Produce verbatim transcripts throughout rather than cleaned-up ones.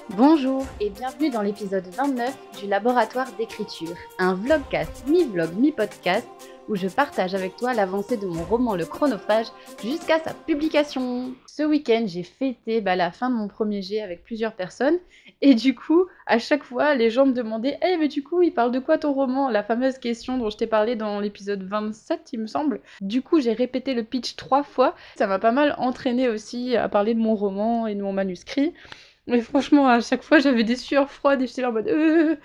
Bonjour et bienvenue dans l'épisode vingt-neuf du Laboratoire d'écriture, un vlogcast mi-vlog mi-podcast où je partage avec toi l'avancée de mon roman Le Chronophage jusqu'à sa publication. Ce week-end, j'ai fêté bah, la fin de mon premier jet avec plusieurs personnes et du coup, à chaque fois, les gens me demandaient « Hey, mais du coup, il parle de quoi ton roman ?» La fameuse question dont je t'ai parlé dans l'épisode vingt-sept, il me semble. Du coup, j'ai répété le pitch trois fois. Ça m'a pas mal entraîné aussi à parler de mon roman et de mon manuscrit. Mais franchement, à chaque fois, j'avais des sueurs froides et j'étais là en mode euh...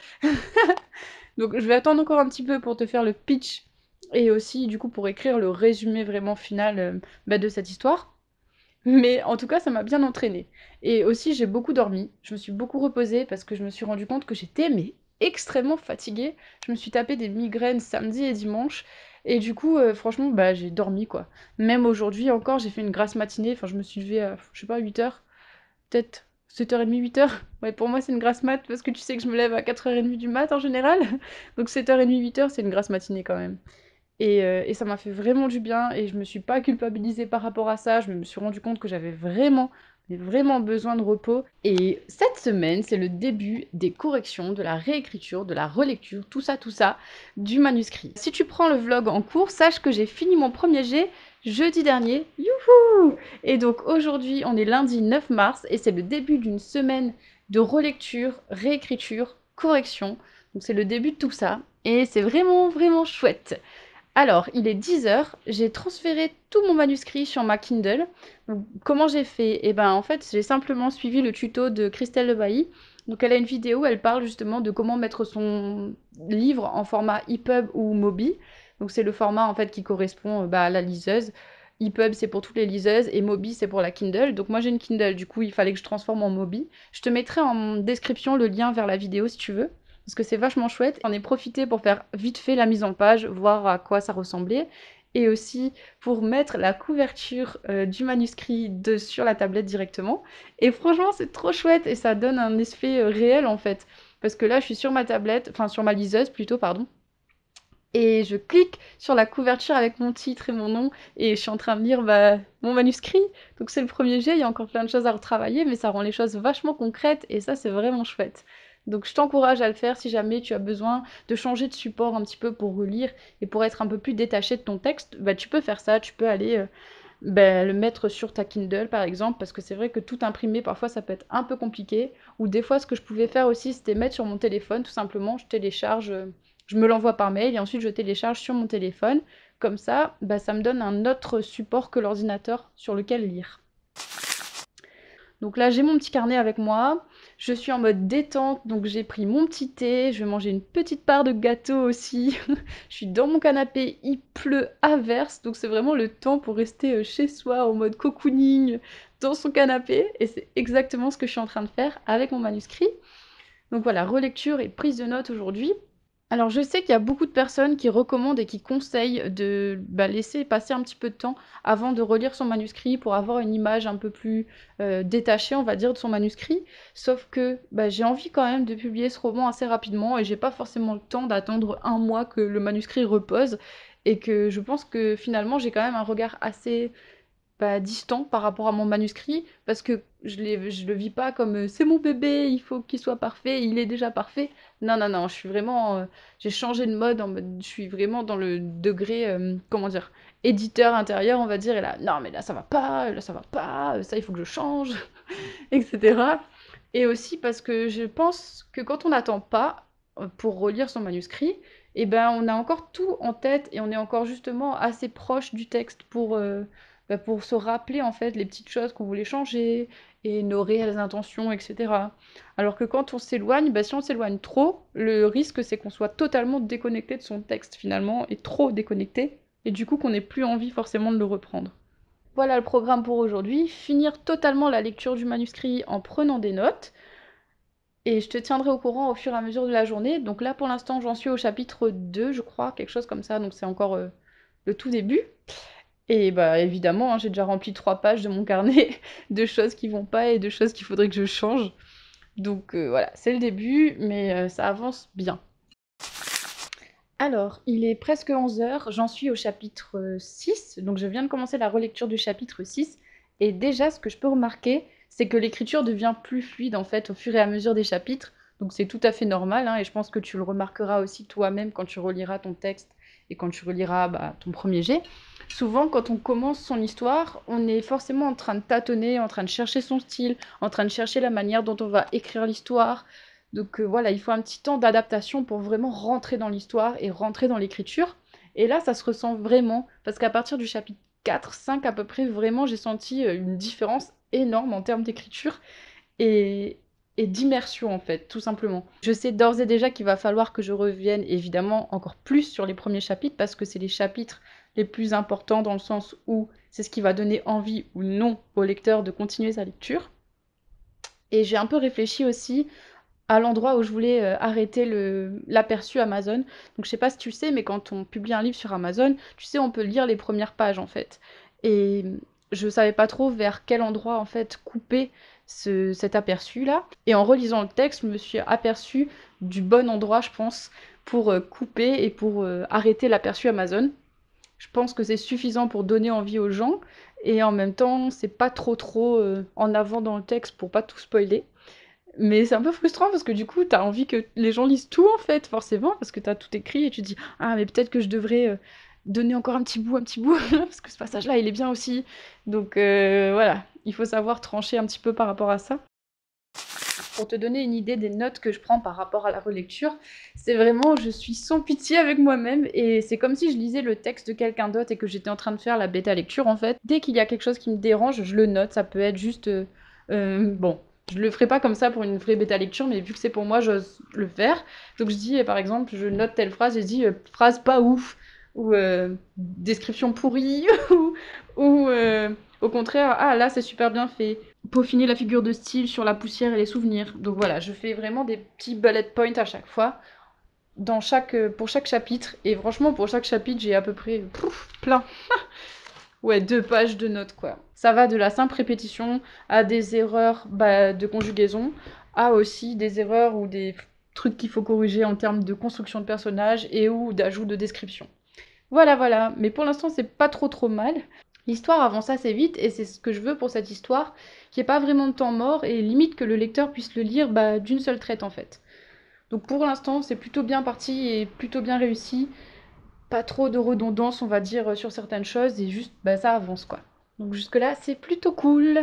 Donc je vais attendre encore un petit peu pour te faire le pitch et aussi du coup pour écrire le résumé vraiment final euh, bah, de cette histoire. Mais en tout cas, ça m'a bien entraînée. Et aussi, j'ai beaucoup dormi. Je me suis beaucoup reposée parce que je me suis rendu compte que j'étais mais extrêmement fatiguée. Je me suis tapé des migraines samedi et dimanche. Et du coup, euh, franchement, bah, j'ai dormi quoi. Même aujourd'hui encore, j'ai fait une grasse matinée. Enfin, je me suis levée à, je sais pas, huit heures. Peut-être sept heures trente, huit heures. Ouais, pour moi, c'est une grasse mat parce que tu sais que je me lève à quatre heures trente du mat en général. Donc sept heures trente, huit heures, c'est une grasse matinée quand même. Et, euh, et ça m'a fait vraiment du bien et je me suis pas culpabilisée par rapport à ça. Je me suis rendu compte que j'avais vraiment, mais vraiment besoin de repos. Et cette semaine, c'est le début des corrections, de la réécriture, de la relecture, tout ça, tout ça, du manuscrit. Si tu prends le vlog en cours, sache que j'ai fini mon premier jet jeudi dernier. Youhou! Et donc aujourd'hui, on est lundi neuf mars et c'est le début d'une semaine de relecture, réécriture, correction. Donc c'est le début de tout ça et c'est vraiment, vraiment chouette. Alors, il est dix heures, j'ai transféré tout mon manuscrit sur ma Kindle. Donc, comment j'ai fait? Eh ben, en fait, j'ai simplement suivi le tuto de Christelle Lebailly. Donc, elle a une vidéo où elle parle justement de comment mettre son livre en format E P U B ou Mobi. Donc, c'est le format en fait qui correspond bah, à la liseuse. E P U B, c'est pour toutes les liseuses et Mobi, c'est pour la Kindle. Donc, moi, j'ai une Kindle, du coup, il fallait que je transforme en Mobi. Je te mettrai en description le lien vers la vidéo si tu veux parce que c'est vachement chouette. J'en ai profité pour faire vite fait la mise en page, voir à quoi ça ressemblait, et aussi pour mettre la couverture euh, du manuscrit de, sur la tablette directement. Et franchement, c'est trop chouette, et ça donne un effet euh, réel, en fait. Parce que là, je suis sur ma tablette, enfin sur ma liseuse plutôt, pardon, et je clique sur la couverture avec mon titre et mon nom, et je suis en train de lire bah, mon manuscrit. Donc c'est le premier jet, il y a encore plein de choses à retravailler, mais ça rend les choses vachement concrètes, et ça, c'est vraiment chouette. Donc je t'encourage à le faire si jamais tu as besoin de changer de support un petit peu pour relire et pour être un peu plus détaché de ton texte, bah, tu peux faire ça, tu peux aller euh, bah, le mettre sur ta Kindle par exemple, parce que c'est vrai que tout imprimer parfois ça peut être un peu compliqué, ou des fois ce que je pouvais faire aussi c'était mettre sur mon téléphone tout simplement, je télécharge, euh, je me l'envoie par mail et ensuite je télécharge sur mon téléphone, comme ça bah, ça me donne un autre support que l'ordinateur sur lequel lire. Donc là, j'ai mon petit carnet avec moi. Je suis en mode détente, donc j'ai pris mon petit thé. Je vais manger une petite part de gâteau aussi. Je suis dans mon canapé, il pleut à verse, donc c'est vraiment le temps pour rester euh, chez soi en mode cocooning dans son canapé. Et c'est exactement ce que je suis en train de faire avec mon manuscrit. Donc voilà, relecture et prise de notes aujourd'hui. Alors je sais qu'il y a beaucoup de personnes qui recommandent et qui conseillent de bah, laisser passer un petit peu de temps avant de relire son manuscrit pour avoir une image un peu plus euh, détachée, on va dire, de son manuscrit. Sauf que bah, j'ai envie quand même de publier ce roman assez rapidement et j'ai pas forcément le temps d'attendre un mois que le manuscrit repose et que je pense que finalement j'ai quand même un regard assez bah, distant par rapport à mon manuscrit, parce que je, l'ai- je le vis pas comme euh, c'est mon bébé, il faut qu'il soit parfait, il est déjà parfait. Non, non, non, je suis vraiment. euh, j'ai changé de mode, en mode, je suis vraiment dans le degré, euh, comment dire, éditeur intérieur, on va dire, et là, non, mais là ça va pas, là ça va pas, euh, ça il faut que je change, et cetera. Et aussi parce que je pense que quand on n'attend pas euh, pour relire son manuscrit, eh ben, on a encore tout en tête et on est encore justement assez proche du texte pour, euh, bah, pour se rappeler en fait les petites choses qu'on voulait changer et nos réelles intentions, et cetera. Alors que quand on s'éloigne, bah, si on s'éloigne trop, le risque c'est qu'on soit totalement déconnecté de son texte finalement et trop déconnecté et du coup qu'on n'ait plus envie forcément de le reprendre. Voilà le programme pour aujourd'hui, finir totalement la lecture du manuscrit en prenant des notes, et je te tiendrai au courant au fur et à mesure de la journée. Donc là pour l'instant j'en suis au chapitre deux je crois, quelque chose comme ça, donc c'est encore euh, le tout début. Et bah évidemment, hein, j'ai déjà rempli trois pages de mon carnet de choses qui vont pas et de choses qu'il faudrait que je change. Donc euh, voilà, c'est le début, mais euh, ça avance bien. Alors, il est presque onze heures, j'en suis au chapitre euh, six, donc je viens de commencer la relecture du chapitre six, et déjà ce que je peux remarquer, c'est que l'écriture devient plus fluide en fait au fur et à mesure des chapitres. Donc c'est tout à fait normal, hein, et je pense que tu le remarqueras aussi toi-même quand tu reliras ton texte et quand tu reliras bah, ton premier jet. Souvent, quand on commence son histoire, on est forcément en train de tâtonner, en train de chercher son style, en train de chercher la manière dont on va écrire l'histoire. Donc euh, voilà, il faut un petit temps d'adaptation pour vraiment rentrer dans l'histoire et rentrer dans l'écriture. Et là, ça se ressent vraiment, parce qu'à partir du chapitre quatre, cinq à peu près, vraiment, j'ai senti euh, une différence énorme en termes d'écriture et, et d'immersion, en fait, tout simplement. Je sais d'ores et déjà qu'il va falloir que je revienne, évidemment, encore plus sur les premiers chapitres, parce que c'est les chapitres les plus importants dans le sens où c'est ce qui va donner envie ou non au lecteur de continuer sa lecture. Et j'ai un peu réfléchi aussi à l'endroit où je voulais euh, arrêter le, l'aperçu Amazon. Donc je sais pas si tu sais, mais quand on publie un livre sur Amazon, tu sais, on peut lire les premières pages en fait. Et je savais pas trop vers quel endroit en fait couper ce, cet aperçu là. Et en relisant le texte, je me suis aperçue du bon endroit, je pense, pour euh, couper et pour euh, arrêter l'aperçu Amazon. Je pense que c'est suffisant pour donner envie aux gens et en même temps, c'est pas trop trop euh, en avant dans le texte pour pas tout spoiler. Mais c'est un peu frustrant parce que du coup, t'as envie que les gens lisent tout en fait, forcément, parce que t'as tout écrit et tu te dis ah mais peut-être que je devrais euh, donner encore un petit bout, un petit bout, parce que ce passage-là, il est bien aussi. Donc euh, voilà, il faut savoir trancher un petit peu par rapport à ça. Pour te donner une idée des notes que je prends par rapport à la relecture, c'est vraiment, je suis sans pitié avec moi-même et c'est comme si je lisais le texte de quelqu'un d'autre et que j'étais en train de faire la bêta lecture en fait. Dès qu'il y a quelque chose qui me dérange, je le note, ça peut être juste... euh, euh, bon, je le ferai pas comme ça pour une vraie bêta lecture, mais vu que c'est pour moi, j'ose le faire. Donc je dis, par exemple, je note telle phrase, je dis euh, phrase pas ouf, ou euh, description pourrie, ou, ou euh, au contraire, ah là c'est super bien fait. Peaufiner la figure de style sur la poussière et les souvenirs. Donc voilà, je fais vraiment des petits bullet points à chaque fois, dans chaque, euh, pour chaque chapitre. Et franchement, pour chaque chapitre, j'ai à peu près pouf, plein. Ouais, deux pages de notes, quoi. Ça va de la simple répétition à des erreurs bah, de conjugaison, à aussi des erreurs ou des trucs qu'il faut corriger en termes de construction de personnage et ou d'ajout de description. Voilà, voilà. Mais pour l'instant, c'est pas trop trop mal. L'histoire avance assez vite et c'est ce que je veux pour cette histoire, qu'il n'y ait pas vraiment de temps mort et limite que le lecteur puisse le lire bah, d'une seule traite en fait. Donc pour l'instant, c'est plutôt bien parti et plutôt bien réussi. Pas trop de redondance, on va dire, sur certaines choses et juste, bah, ça avance quoi. Donc jusque-là, c'est plutôt cool.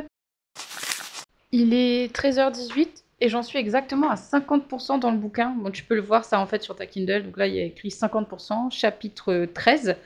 Il est treize heures dix-huit et j'en suis exactement à cinquante pour cent dans le bouquin. Bon, tu peux le voir ça en fait sur ta Kindle. Donc là, il y a écrit cinquante pour cent, chapitre treize.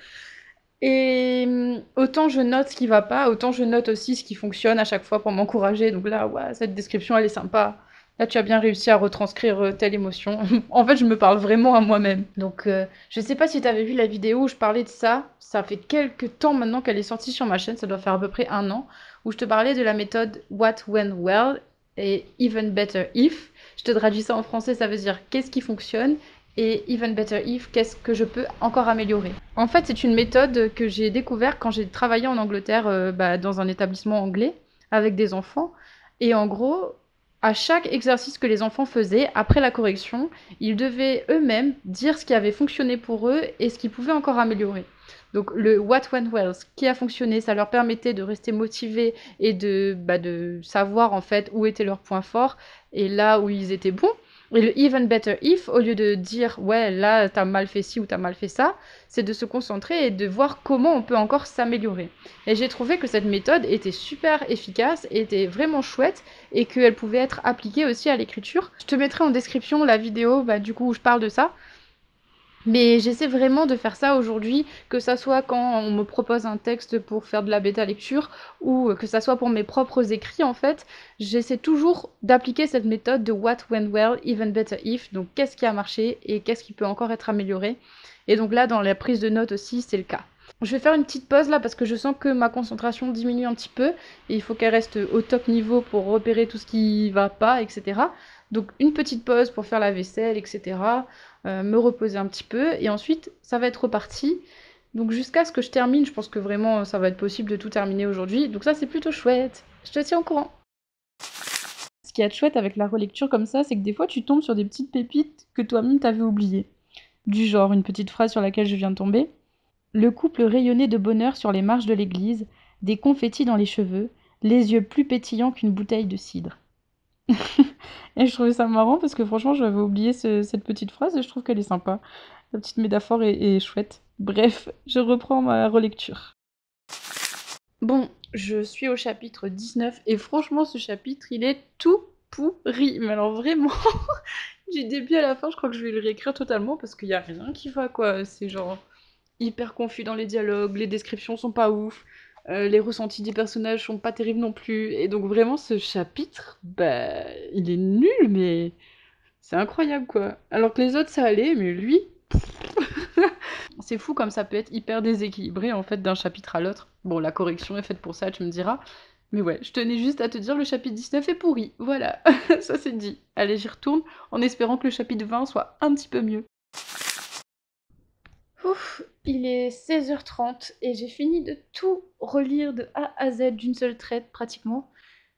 Et hum, autant je note ce qui va pas, autant je note aussi ce qui fonctionne à chaque fois pour m'encourager. Donc là, ouais, cette description, elle est sympa. Là, tu as bien réussi à retranscrire euh, telle émotion. En fait, je me parle vraiment à moi-même. Donc, euh, je sais pas si tu avais vu la vidéo où je parlais de ça. Ça fait quelques temps maintenant qu'elle est sortie sur ma chaîne. Ça doit faire à peu près un an. Où je te parlais de la méthode What Went Well et Even Better If. Je te traduis ça en français, ça veut dire qu'est-ce qui fonctionne et Even Better If, qu'est-ce que je peux encore améliorer. En fait, c'est une méthode que j'ai découverte quand j'ai travaillé en Angleterre euh, bah, dans un établissement anglais avec des enfants. Et en gros, à chaque exercice que les enfants faisaient, après la correction, ils devaient eux-mêmes dire ce qui avait fonctionné pour eux et ce qu'ils pouvaient encore améliorer. Donc le What Went Well, ce qui a fonctionné, ça leur permettait de rester motivés et de, bah, de savoir en fait où étaient leurs points forts et là où ils étaient bons. Et le Even Better If, au lieu de dire ouais là t'as mal fait ci ou t'as mal fait ça, c'est de se concentrer et de voir comment on peut encore s'améliorer. Et j'ai trouvé que cette méthode était super efficace, était vraiment chouette et qu'elle pouvait être appliquée aussi à l'écriture. Je te mettrai en description la vidéo bah, du coup où je parle de ça. Mais j'essaie vraiment de faire ça aujourd'hui, que ça soit quand on me propose un texte pour faire de la bêta lecture ou que ça soit pour mes propres écrits en fait. J'essaie toujours d'appliquer cette méthode de What Went Well, Even Better If. Donc qu'est-ce qui a marché et qu'est-ce qui peut encore être amélioré. Et donc là, dans la prise de notes aussi, c'est le cas. Je vais faire une petite pause là parce que je sens que ma concentration diminue un petit peu et il faut qu'elle reste au top niveau pour repérer tout ce qui va pas, et cetera. Donc une petite pause pour faire la vaisselle, et cetera. Euh, me reposer un petit peu et ensuite ça va être reparti. Donc jusqu'à ce que je termine, je pense que vraiment ça va être possible de tout terminer aujourd'hui. Donc ça c'est plutôt chouette. Je te tiens au courant. Ce qui est chouette avec la relecture comme ça, c'est que des fois tu tombes sur des petites pépites que toi-même t'avais oubliées. Du genre une petite phrase sur laquelle je viens de tomber. Le couple rayonnait de bonheur sur les marches de l'église, des confettis dans les cheveux, les yeux plus pétillants qu'une bouteille de cidre. Et je trouvais ça marrant parce que franchement, j'avais oublié ce- cette petite phrase et je trouve qu'elle est sympa. La petite métaphore est, est chouette. Bref, je reprends ma relecture. Bon, je suis au chapitre dix-neuf et franchement, ce chapitre, il est tout pourri. Mais alors vraiment, du début à la fin, je crois que je vais le réécrire totalement parce qu'il y a rien qui va, quoi. C'est genre hyper confus dans les dialogues, les descriptions sont pas ouf, euh, les ressentis des personnages sont pas terribles non plus. Et donc vraiment, ce chapitre, bah, il est nul, mais c'est incroyable, quoi. Alors que les autres, ça allait, mais lui... C'est fou comme ça peut être hyper déséquilibré en fait d'un chapitre à l'autre. Bon, la correction est faite pour ça, tu me diras. Mais ouais, je tenais juste à te dire le chapitre dix-neuf est pourri. Voilà, ça c'est dit. Allez, j'y retourne en espérant que le chapitre vingt soit un petit peu mieux. Ouf, il est seize heures trente et j'ai fini de tout relire de A à Z d'une seule traite pratiquement.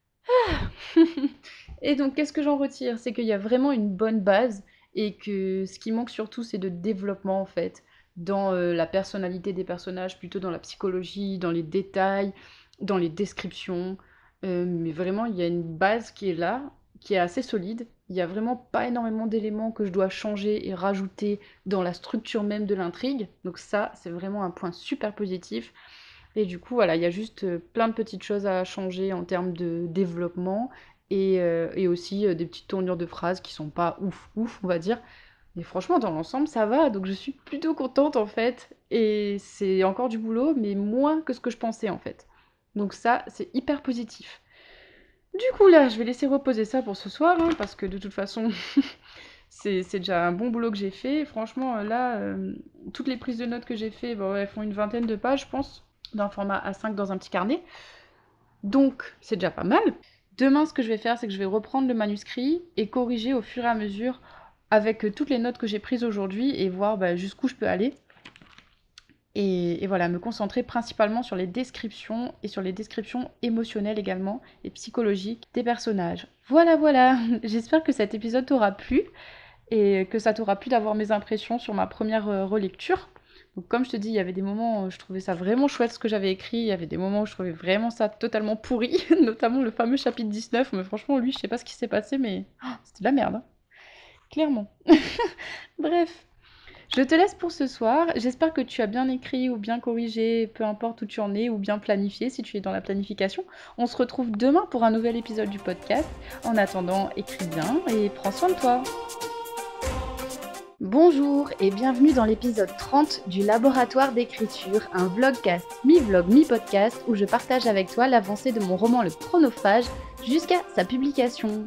Et donc, qu'est-ce que j'en retire? C'est qu'il y a vraiment une bonne base et que ce qui manque surtout, c'est de développement en fait, dans euh, la personnalité des personnages, plutôt dans la psychologie, dans les détails, dans les descriptions. Euh, mais vraiment, il y a une base qui est là, qui est assez solide. Il n'y a vraiment pas énormément d'éléments que je dois changer et rajouter dans la structure même de l'intrigue. Donc ça, c'est vraiment un point super positif. Et du coup, voilà, il y a juste euh, plein de petites choses à changer en termes de développement et, euh, et aussi euh, des petites tournures de phrases qui sont pas ouf, ouf, on va dire. Mais franchement, dans l'ensemble, ça va, donc je suis plutôt contente en fait. Et c'est encore du boulot, mais moins que ce que je pensais en fait. Donc ça, c'est hyper positif. Du coup, là, je vais laisser reposer ça pour ce soir, hein, parce que de toute façon, c'est c'est déjà un bon boulot que j'ai fait. Franchement, euh, là, euh, toutes les prises de notes que j'ai fait, bon, elles font une vingtaine de pages, je pense, d'un format A cinq dans un petit carnet. Donc, c'est déjà pas mal. Demain, ce que je vais faire, c'est que je vais reprendre le manuscrit et corriger au fur et à mesure avec euh, toutes les notes que j'ai prises aujourd'hui et voir bah, jusqu'où je peux aller. Et, et voilà, me concentrer principalement sur les descriptions et sur les descriptions émotionnelles également et psychologiques des personnages. Voilà, voilà. J'espère que cet épisode t'aura plu et que ça t'aura plu d'avoir mes impressions sur ma première euh, relecture. Donc comme je te dis, il y avait des moments où je trouvais ça vraiment chouette ce que j'avais écrit, il y avait des moments où je trouvais vraiment ça totalement pourri, notamment le fameux chapitre dix-neuf, mais franchement lui, je sais pas ce qui s'est passé, mais oh, c'était de la merde, hein. Clairement. Bref, je te laisse pour ce soir, j'espère que tu as bien écrit ou bien corrigé, peu importe où tu en es, ou bien planifié si tu es dans la planification. On se retrouve demain pour un nouvel épisode du podcast. En attendant, écris bien et prends soin de toi. Bonjour et bienvenue dans l'épisode trente du Laboratoire d'écriture, un vlogcast, mi-vlog, mi-podcast où je partage avec toi l'avancée de mon roman Le Chronophage jusqu'à sa publication.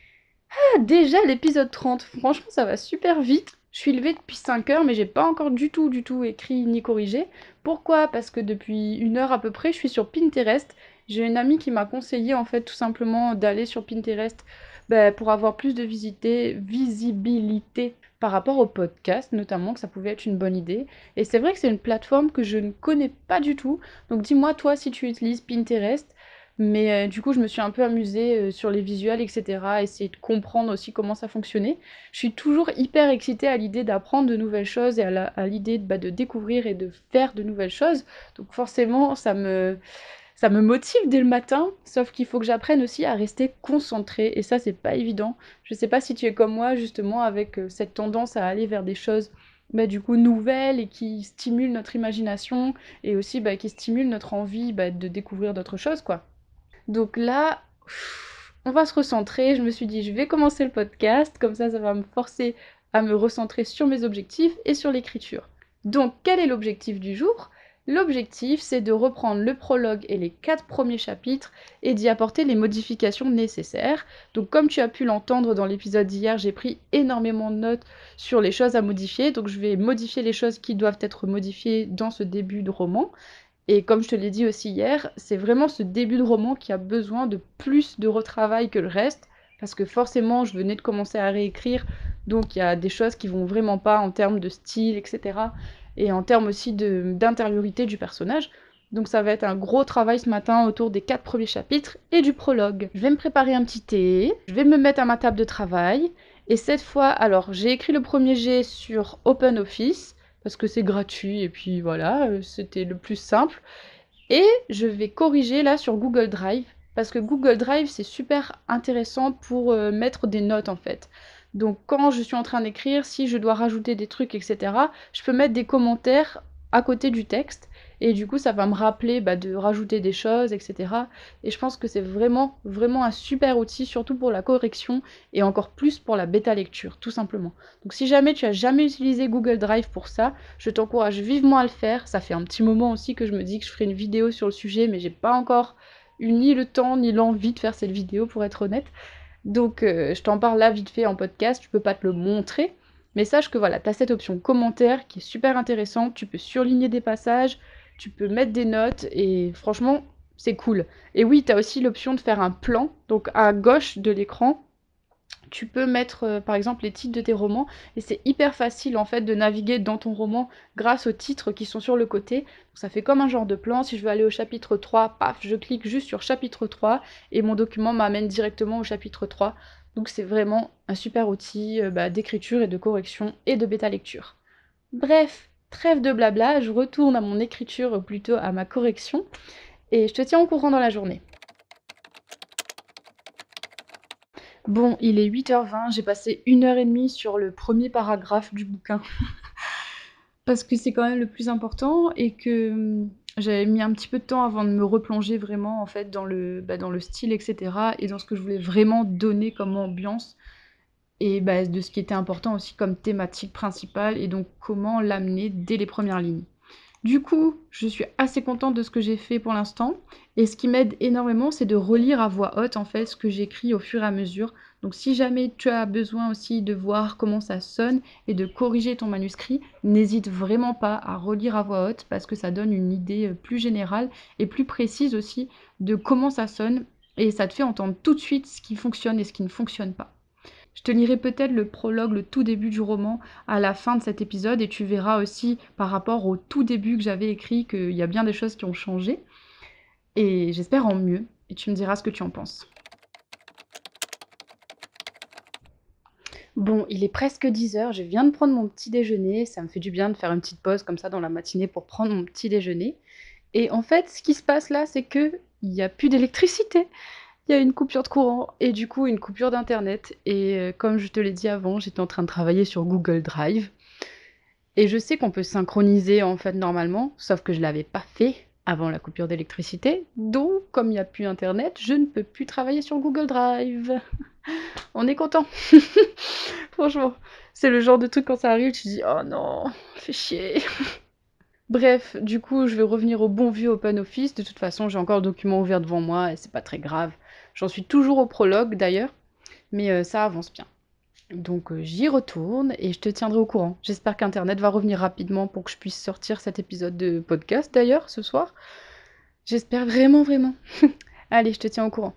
Ah, déjà l'épisode trente, franchement ça va super vite. Je suis levée depuis cinq heures mais j'ai pas encore du tout du tout écrit ni corrigé. Pourquoi? Parce que depuis une heure à peu près je suis sur Pinterest. J'ai une amie qui m'a conseillé en fait tout simplement d'aller sur Pinterest bah, pour avoir plus de visité- visibilité par rapport au podcast notamment, que ça pouvait être une bonne idée. Et c'est vrai que c'est une plateforme que je ne connais pas du tout. Donc dis-moi toi si tu utilises Pinterest. Mais euh, du coup, je me suis un peu amusée euh, sur les visuels, et cetera, essayer de comprendre aussi comment ça fonctionnait. Je suis toujours hyper excitée à l'idée d'apprendre de nouvelles choses et à la- à l'idée de, bah, de découvrir et de faire de nouvelles choses. Donc forcément, ça me, ça me motive dès le matin, sauf qu'il faut que j'apprenne aussi à rester concentrée, et ça, c'est pas évident. Je sais pas si tu es comme moi, justement, avec euh, cette tendance à aller vers des choses bah, du coup nouvelles et qui stimulent notre imagination, et aussi bah, qui stimulent notre envie bah, de découvrir d'autres choses, quoi. Donc là, on va se recentrer. Je me suis dit, je vais commencer le podcast, comme ça, ça va me forcer à me recentrer sur mes objectifs et sur l'écriture. Donc, quel est l'objectif du jour? L'objectif, c'est de reprendre le prologue et les quatre premiers chapitres et d'y apporter les modifications nécessaires. Donc, comme tu as pu l'entendre dans l'épisode d'hier, j'ai pris énormément de notes sur les choses à modifier. Donc, je vais modifier les choses qui doivent être modifiées dans ce début de roman. Et comme je te l'ai dit aussi hier, c'est vraiment ce début de roman qui a besoin de plus de retravail que le reste, parce que forcément, je venais de commencer à réécrire, donc il y a des choses qui vont vraiment pas en termes de style, et cetera, et en termes aussi de- d'intériorité du personnage. Donc ça va être un gros travail ce matin autour des quatre premiers chapitres et du prologue. Je vais me préparer un petit thé, je vais me mettre à ma table de travail, et cette fois, alors j'ai écrit le premier jet sur OpenOffice, parce que c'est gratuit et puis voilà, euh, c'était le plus simple. Et je vais corriger là sur Google Drive. parce que Google Drive, c'est super intéressant pour euh, mettre des notes en fait. Donc quand je suis en train d'écrire, si je dois rajouter des trucs, et cetera, je peux mettre des commentaires à côté du texte, et du coup ça va me rappeler bah, de rajouter des choses, et cetera. Et je pense que c'est vraiment, vraiment un super outil, surtout pour la correction, et encore plus pour la bêta lecture, tout simplement. Donc si jamais tu as jamais utilisé Google Drive pour ça, je t'encourage vivement à le faire. Ça fait un petit moment aussi que je me dis que je ferai une vidéo sur le sujet, mais j'ai pas encore eu ni le temps ni l'envie de faire cette vidéo, pour être honnête. Donc euh, je t'en parle là vite fait en podcast, je peux pas te le montrer, mais sache que voilà, tu as cette option commentaire qui est super intéressante, tu peux surligner des passages, tu peux mettre des notes, et franchement, c'est cool. Et oui, tu as aussi l'option de faire un plan, donc à gauche de l'écran, tu peux mettre euh, par exemple les titres de tes romans, et c'est hyper facile en fait de naviguer dans ton roman grâce aux titres qui sont sur le côté. Donc, ça fait comme un genre de plan. Si je veux aller au chapitre trois, paf, je clique juste sur chapitre trois et mon document m'amène directement au chapitre trois. Donc c'est vraiment un super outil euh, bah, d'écriture et de correction et de bêta lecture. Bref, trêve de blabla, je retourne à mon écriture, ou plutôt à ma correction, et je te tiens au courant dans la journée. Bon, il est huit heures vingt, j'ai passé une heure et demie sur le premier paragraphe du bouquin. Parce que c'est quand même le plus important, et que hum, j'avais mis un petit peu de temps avant de me replonger vraiment en fait dans le, bah, dans le style, et cetera. Et dans ce que je voulais vraiment donner comme ambiance, et bah, de ce qui était important aussi comme thématique principale, et donc comment l'amener dès les premières lignes. Du coup, je suis assez contente de ce que j'ai fait pour l'instant, et ce qui m'aide énormément, c'est de relire à voix haute en fait ce que j'écris au fur et à mesure. Donc si jamais tu as besoin aussi de voir comment ça sonne et de corriger ton manuscrit, n'hésite vraiment pas à relire à voix haute, parce que ça donne une idée plus générale et plus précise aussi de comment ça sonne, et ça te fait entendre tout de suite ce qui fonctionne et ce qui ne fonctionne pas. Je te lirai peut-être le prologue, le tout début du roman, à la fin de cet épisode, et tu verras aussi par rapport au tout début que j'avais écrit qu'il y a bien des choses qui ont changé, et j'espère en mieux, et tu me diras ce que tu en penses. Bon, il est presque dix heures, je viens de prendre mon petit déjeuner, ça me fait du bien de faire une petite pause comme ça dans la matinée pour prendre mon petit déjeuner. Et en fait, ce qui se passe là, c'est que il n'y a plus d'électricité. Il y a une coupure de courant, et du coup une coupure d'internet, et euh, comme je te l'ai dit avant, j'étais en train de travailler sur Google Drive, et je sais qu'on peut synchroniser en fait normalement, sauf que je l'avais pas fait avant la coupure d'électricité, donc comme il n'y a plus internet, je ne peux plus travailler sur Google Drive. On est content. Franchement, c'est le genre de truc quand ça arrive, tu te dis oh non, fais chier. Bref, du coup, je vais revenir au bon vieux OpenOffice. De toute façon, j'ai encore le document ouvert devant moi et c'est pas très grave. J'en suis toujours au prologue d'ailleurs, mais euh, ça avance bien. Donc euh, j'y retourne et je te tiendrai au courant. J'espère qu'Internet va revenir rapidement pour que je puisse sortir cet épisode de podcast d'ailleurs ce soir. J'espère vraiment, vraiment. Allez, je te tiens au courant.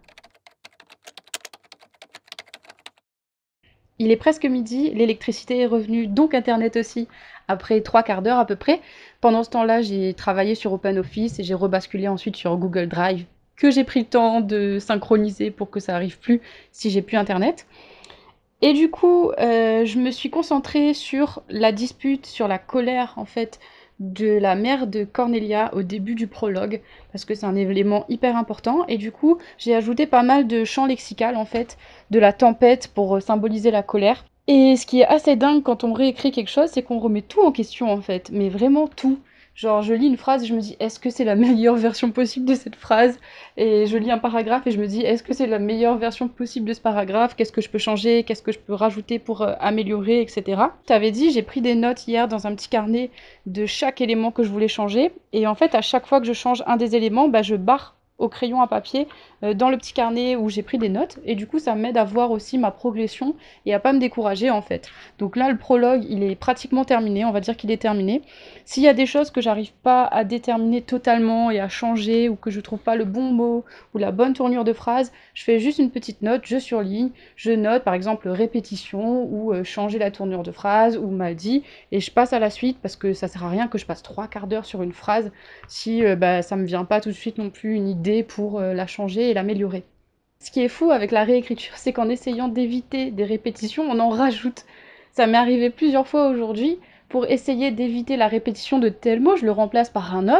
Il est presque midi, l'électricité est revenue, donc Internet aussi, après trois quarts d'heure à peu près. Pendant ce temps-là, j'ai travaillé sur OpenOffice et j'ai rebasculé ensuite sur Google Drive, que j'ai pris le temps de synchroniser pour que ça arrive plus si j'ai plus Internet. Et du coup, euh, je me suis concentrée sur la dispute, sur la colère en fait de la mère de Cornelia au début du prologue, parce que c'est un élément hyper important. Et du coup, j'ai ajouté pas mal de champs lexicaux en fait, de la tempête pour euh, symboliser la colère. Et ce qui est assez dingue quand on réécrit quelque chose, c'est qu'on remet tout en question en fait, mais vraiment tout. Genre, je lis une phrase et je me dis, est-ce que c'est la meilleure version possible de cette phrase? Et je lis un paragraphe et je me dis, est-ce que c'est la meilleure version possible de ce paragraphe? Qu'est-ce que je peux changer? Qu'est-ce que je peux rajouter pour euh, améliorer, et cetera. Tu avais dit, j'ai pris des notes hier dans un petit carnet de chaque élément que je voulais changer. Et en fait, à chaque fois que je change un des éléments, bah, je barre au crayon à papier euh, dans le petit carnet où j'ai pris des notes, et du coup ça m'aide à voir aussi ma progression et à pas me décourager en fait. Donc là le prologue il est pratiquement terminé, on va dire qu'il est terminé. S'il y a des choses que j'arrive pas à déterminer totalement et à changer, ou que je trouve pas le bon mot ou la bonne tournure de phrase, je fais juste une petite note, je surligne, je note par exemple répétition ou euh, changer la tournure de phrase ou mal dit, et je passe à la suite, parce que ça sert à rien que je passe trois quarts d'heure sur une phrase si euh, bah, ça me vient pas tout de suite non plus une idée pour euh, la changer et l'améliorer. Ce qui est fou avec la réécriture, c'est qu'en essayant d'éviter des répétitions, on en rajoute. Ça m'est arrivé plusieurs fois aujourd'hui, pour essayer d'éviter la répétition de tel mot, je le remplace par un autre,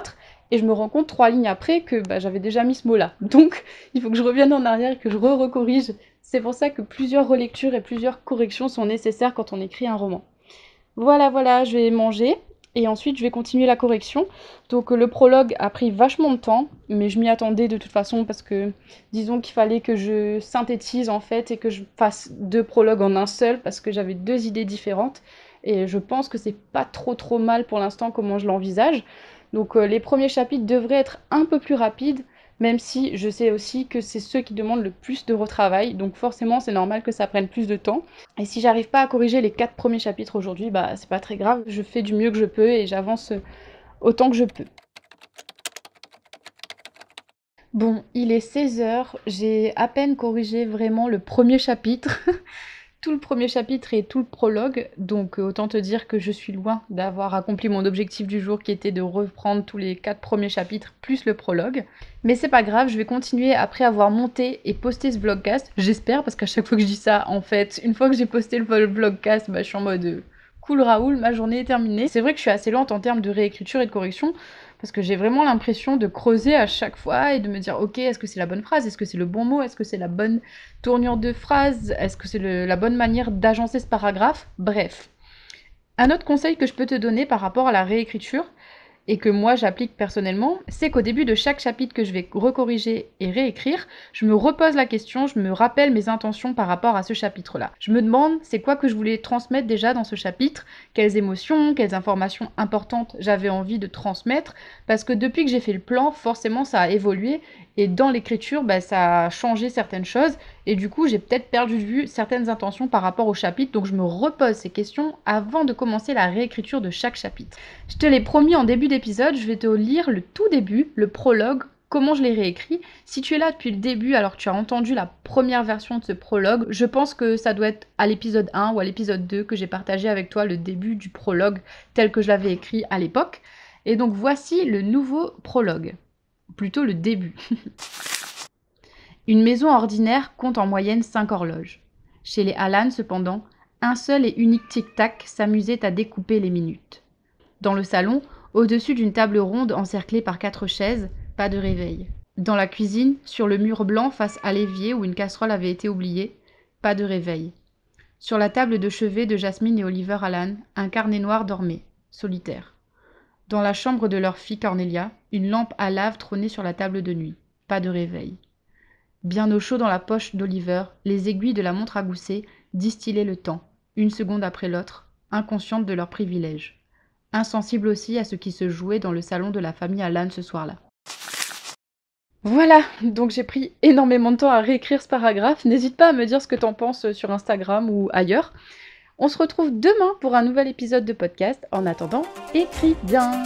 et je me rends compte trois lignes après que bah, j'avais déjà mis ce mot-là. Donc il faut que je revienne en arrière et que je re-recorrige. C'est pour ça que plusieurs relectures et plusieurs corrections sont nécessaires quand on écrit un roman. Voilà, voilà, je vais manger et ensuite je vais continuer la correction. Donc euh, le prologue a pris vachement de temps, mais je m'y attendais de toute façon parce que disons qu'il fallait que je synthétise en fait et que je fasse deux prologues en un seul parce que j'avais deux idées différentes et je pense que c'est pas trop trop mal pour l'instant comment je l'envisage. Donc euh, les premiers chapitres devraient être un peu plus rapides, même si je sais aussi que c'est ceux qui demandent le plus de retravail, donc forcément c'est normal que ça prenne plus de temps. Et si j'arrive pas à corriger les quatre premiers chapitres aujourd'hui, bah c'est pas très grave, je fais du mieux que je peux et j'avance autant que je peux. Bon, il est seize heures, j'ai à peine corrigé vraiment le premier chapitre. Tout le premier chapitre et tout le prologue, donc euh, autant te dire que je suis loin d'avoir accompli mon objectif du jour qui était de reprendre tous les quatre premiers chapitres plus le prologue. Mais c'est pas grave, je vais continuer après avoir monté et posté ce vlogcast, j'espère, parce qu'à chaque fois que je dis ça, en fait, une fois que j'ai posté le vlogcast, bah, je suis en mode euh, cool Raoul, ma journée est terminée. C'est vrai que je suis assez lente en termes de réécriture et de correction, parce que j'ai vraiment l'impression de creuser à chaque fois et de me dire ok, est-ce que c'est la bonne phrase, est-ce que c'est le bon mot, est-ce que c'est la bonne tournure de phrase, est-ce que c'est le- la bonne manière d'agencer ce paragraphe, bref. Un autre conseil que je peux te donner par rapport à la réécriture, et que moi j'applique personnellement, c'est qu'au début de chaque chapitre que je vais recorriger et réécrire, je me repose la question, je me rappelle mes intentions par rapport à ce chapitre-là. Je me demande c'est quoi que je voulais transmettre déjà dans ce chapitre, quelles émotions, quelles informations importantes j'avais envie de transmettre, parce que depuis que j'ai fait le plan, forcément ça a évolué, et dans l'écriture, bah, ça a changé certaines choses, et du coup j'ai peut-être perdu de vue certaines intentions par rapport au chapitre, donc je me repose ces questions avant de commencer la réécriture de chaque chapitre. Je te l'ai promis en début d'épisode, je vais te lire le tout début, le prologue, comment je l'ai réécrit. Si tu es là depuis le début, alors tu as entendu la première version de ce prologue, je pense que ça doit être à l'épisode un ou à l'épisode deux que j'ai partagé avec toi le début du prologue tel que je l'avais écrit à l'époque. Et donc voici le nouveau prologue, plutôt le début. Une maison ordinaire compte en moyenne cinq horloges. Chez les Allan, cependant, un seul et unique tic-tac s'amusait à découper les minutes. Dans le salon, au-dessus d'une table ronde encerclée par quatre chaises, pas de réveil. Dans la cuisine, sur le mur blanc face à l'évier où une casserole avait été oubliée, pas de réveil. Sur la table de chevet de Jasmine et Oliver Allan, un carnet noir dormait, solitaire. Dans la chambre de leur fille Cornelia, une lampe à lave trônait sur la table de nuit, pas de réveil. Bien au chaud dans la poche d'Oliver, les aiguilles de la montre à gousset distillaient le temps, une seconde après l'autre, inconscientes de leurs privilèges. Insensible aussi à ce qui se jouait dans le salon de la famille Allan ce soir-là. Voilà, donc j'ai pris énormément de temps à réécrire ce paragraphe. N'hésite pas à me dire ce que t'en penses sur Instagram ou ailleurs. On se retrouve demain pour un nouvel épisode de podcast. En attendant, écris bien!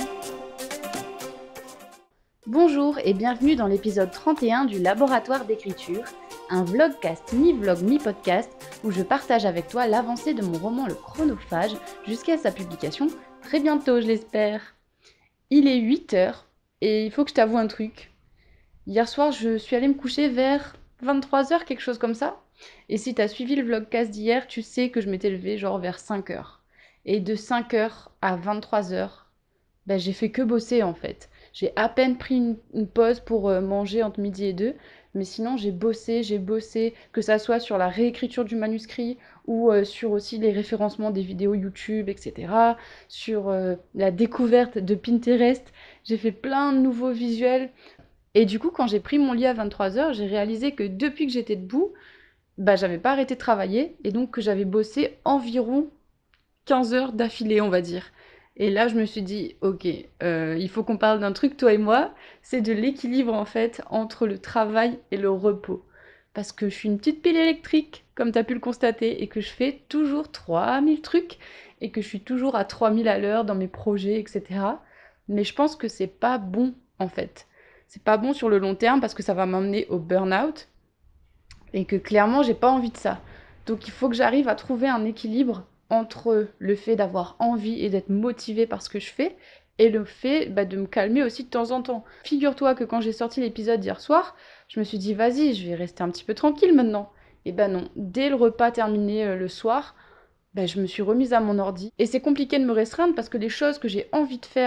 Bonjour et bienvenue dans l'épisode trente et un du Laboratoire d'écriture, un vlogcast mi-vlog mi-podcast où je partage avec toi l'avancée de mon roman Le Chronophage jusqu'à sa publication très bientôt, je l'espère. Il est huit heures et il faut que je t'avoue un truc. Hier soir, je suis allée me coucher vers vingt-trois heures, quelque chose comme ça. Et si t'as suivi le vlogcast d'hier, tu sais que je m'étais levée genre vers cinq heures. Et de cinq heures à vingt-trois heures, ben, j'ai fait que bosser en fait. J'ai à peine pris une, une pause pour euh, manger entre midi et deux, mais sinon j'ai bossé, j'ai bossé, que ça soit sur la réécriture du manuscrit ou euh, sur aussi les référencements des vidéos YouTube, et cetera. Sur euh, la découverte de Pinterest. J'ai fait plein de nouveaux visuels. Et du coup, quand j'ai pris mon lit à vingt-trois heures, j'ai réalisé que depuis que j'étais debout, bah, j'avais pas arrêté de travailler et donc que j'avais bossé environ quinze heures d'affilée, on va dire. Et là, je me suis dit, ok, euh, il faut qu'on parle d'un truc, toi et moi, c'est de l'équilibre en fait entre le travail et le repos. Parce que je suis une petite pile électrique, comme tu as pu le constater, et que je fais toujours trois mille trucs, et que je suis toujours à trois mille à l'heure dans mes projets, et cetera. Mais je pense que c'est pas bon en fait. C'est pas bon sur le long terme parce que ça va m'emmener au burn-out, et que clairement, j'ai pas envie de ça. Donc il faut que j'arrive à trouver un équilibre entre le fait d'avoir envie et d'être motivée par ce que je fais et le fait bah, de me calmer aussi de temps en temps. Figure-toi que quand j'ai sorti l'épisode hier soir, je me suis dit vas-y, je vais rester un petit peu tranquille maintenant. Et ben non, dès le repas terminé euh, le soir, bah, je me suis remise à mon ordi. Et c'est compliqué de me restreindre parce que les choses que j'ai envie de faire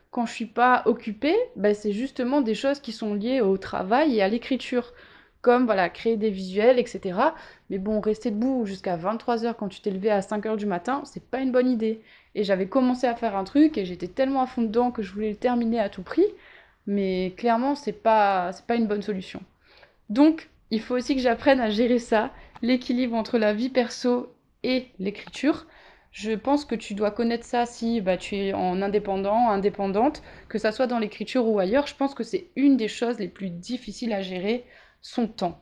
quand je suis pas occupée, bah, c'est justement des choses qui sont liées au travail et à l'écriture, comme voilà, créer des visuels, et cetera. Mais bon, rester debout jusqu'à vingt-trois heures quand tu t'es levé à cinq heures du matin, c'est pas une bonne idée. Et j'avais commencé à faire un truc et j'étais tellement à fond dedans que je voulais le terminer à tout prix, mais clairement, c'est pas, c'est pas une bonne solution. Donc, il faut aussi que j'apprenne à gérer ça, l'équilibre entre la vie perso et l'écriture. Je pense que tu dois connaître ça si bah, tu es en indépendant, indépendante, que ça soit dans l'écriture ou ailleurs. Je pense que c'est une des choses les plus difficiles à gérer, son temps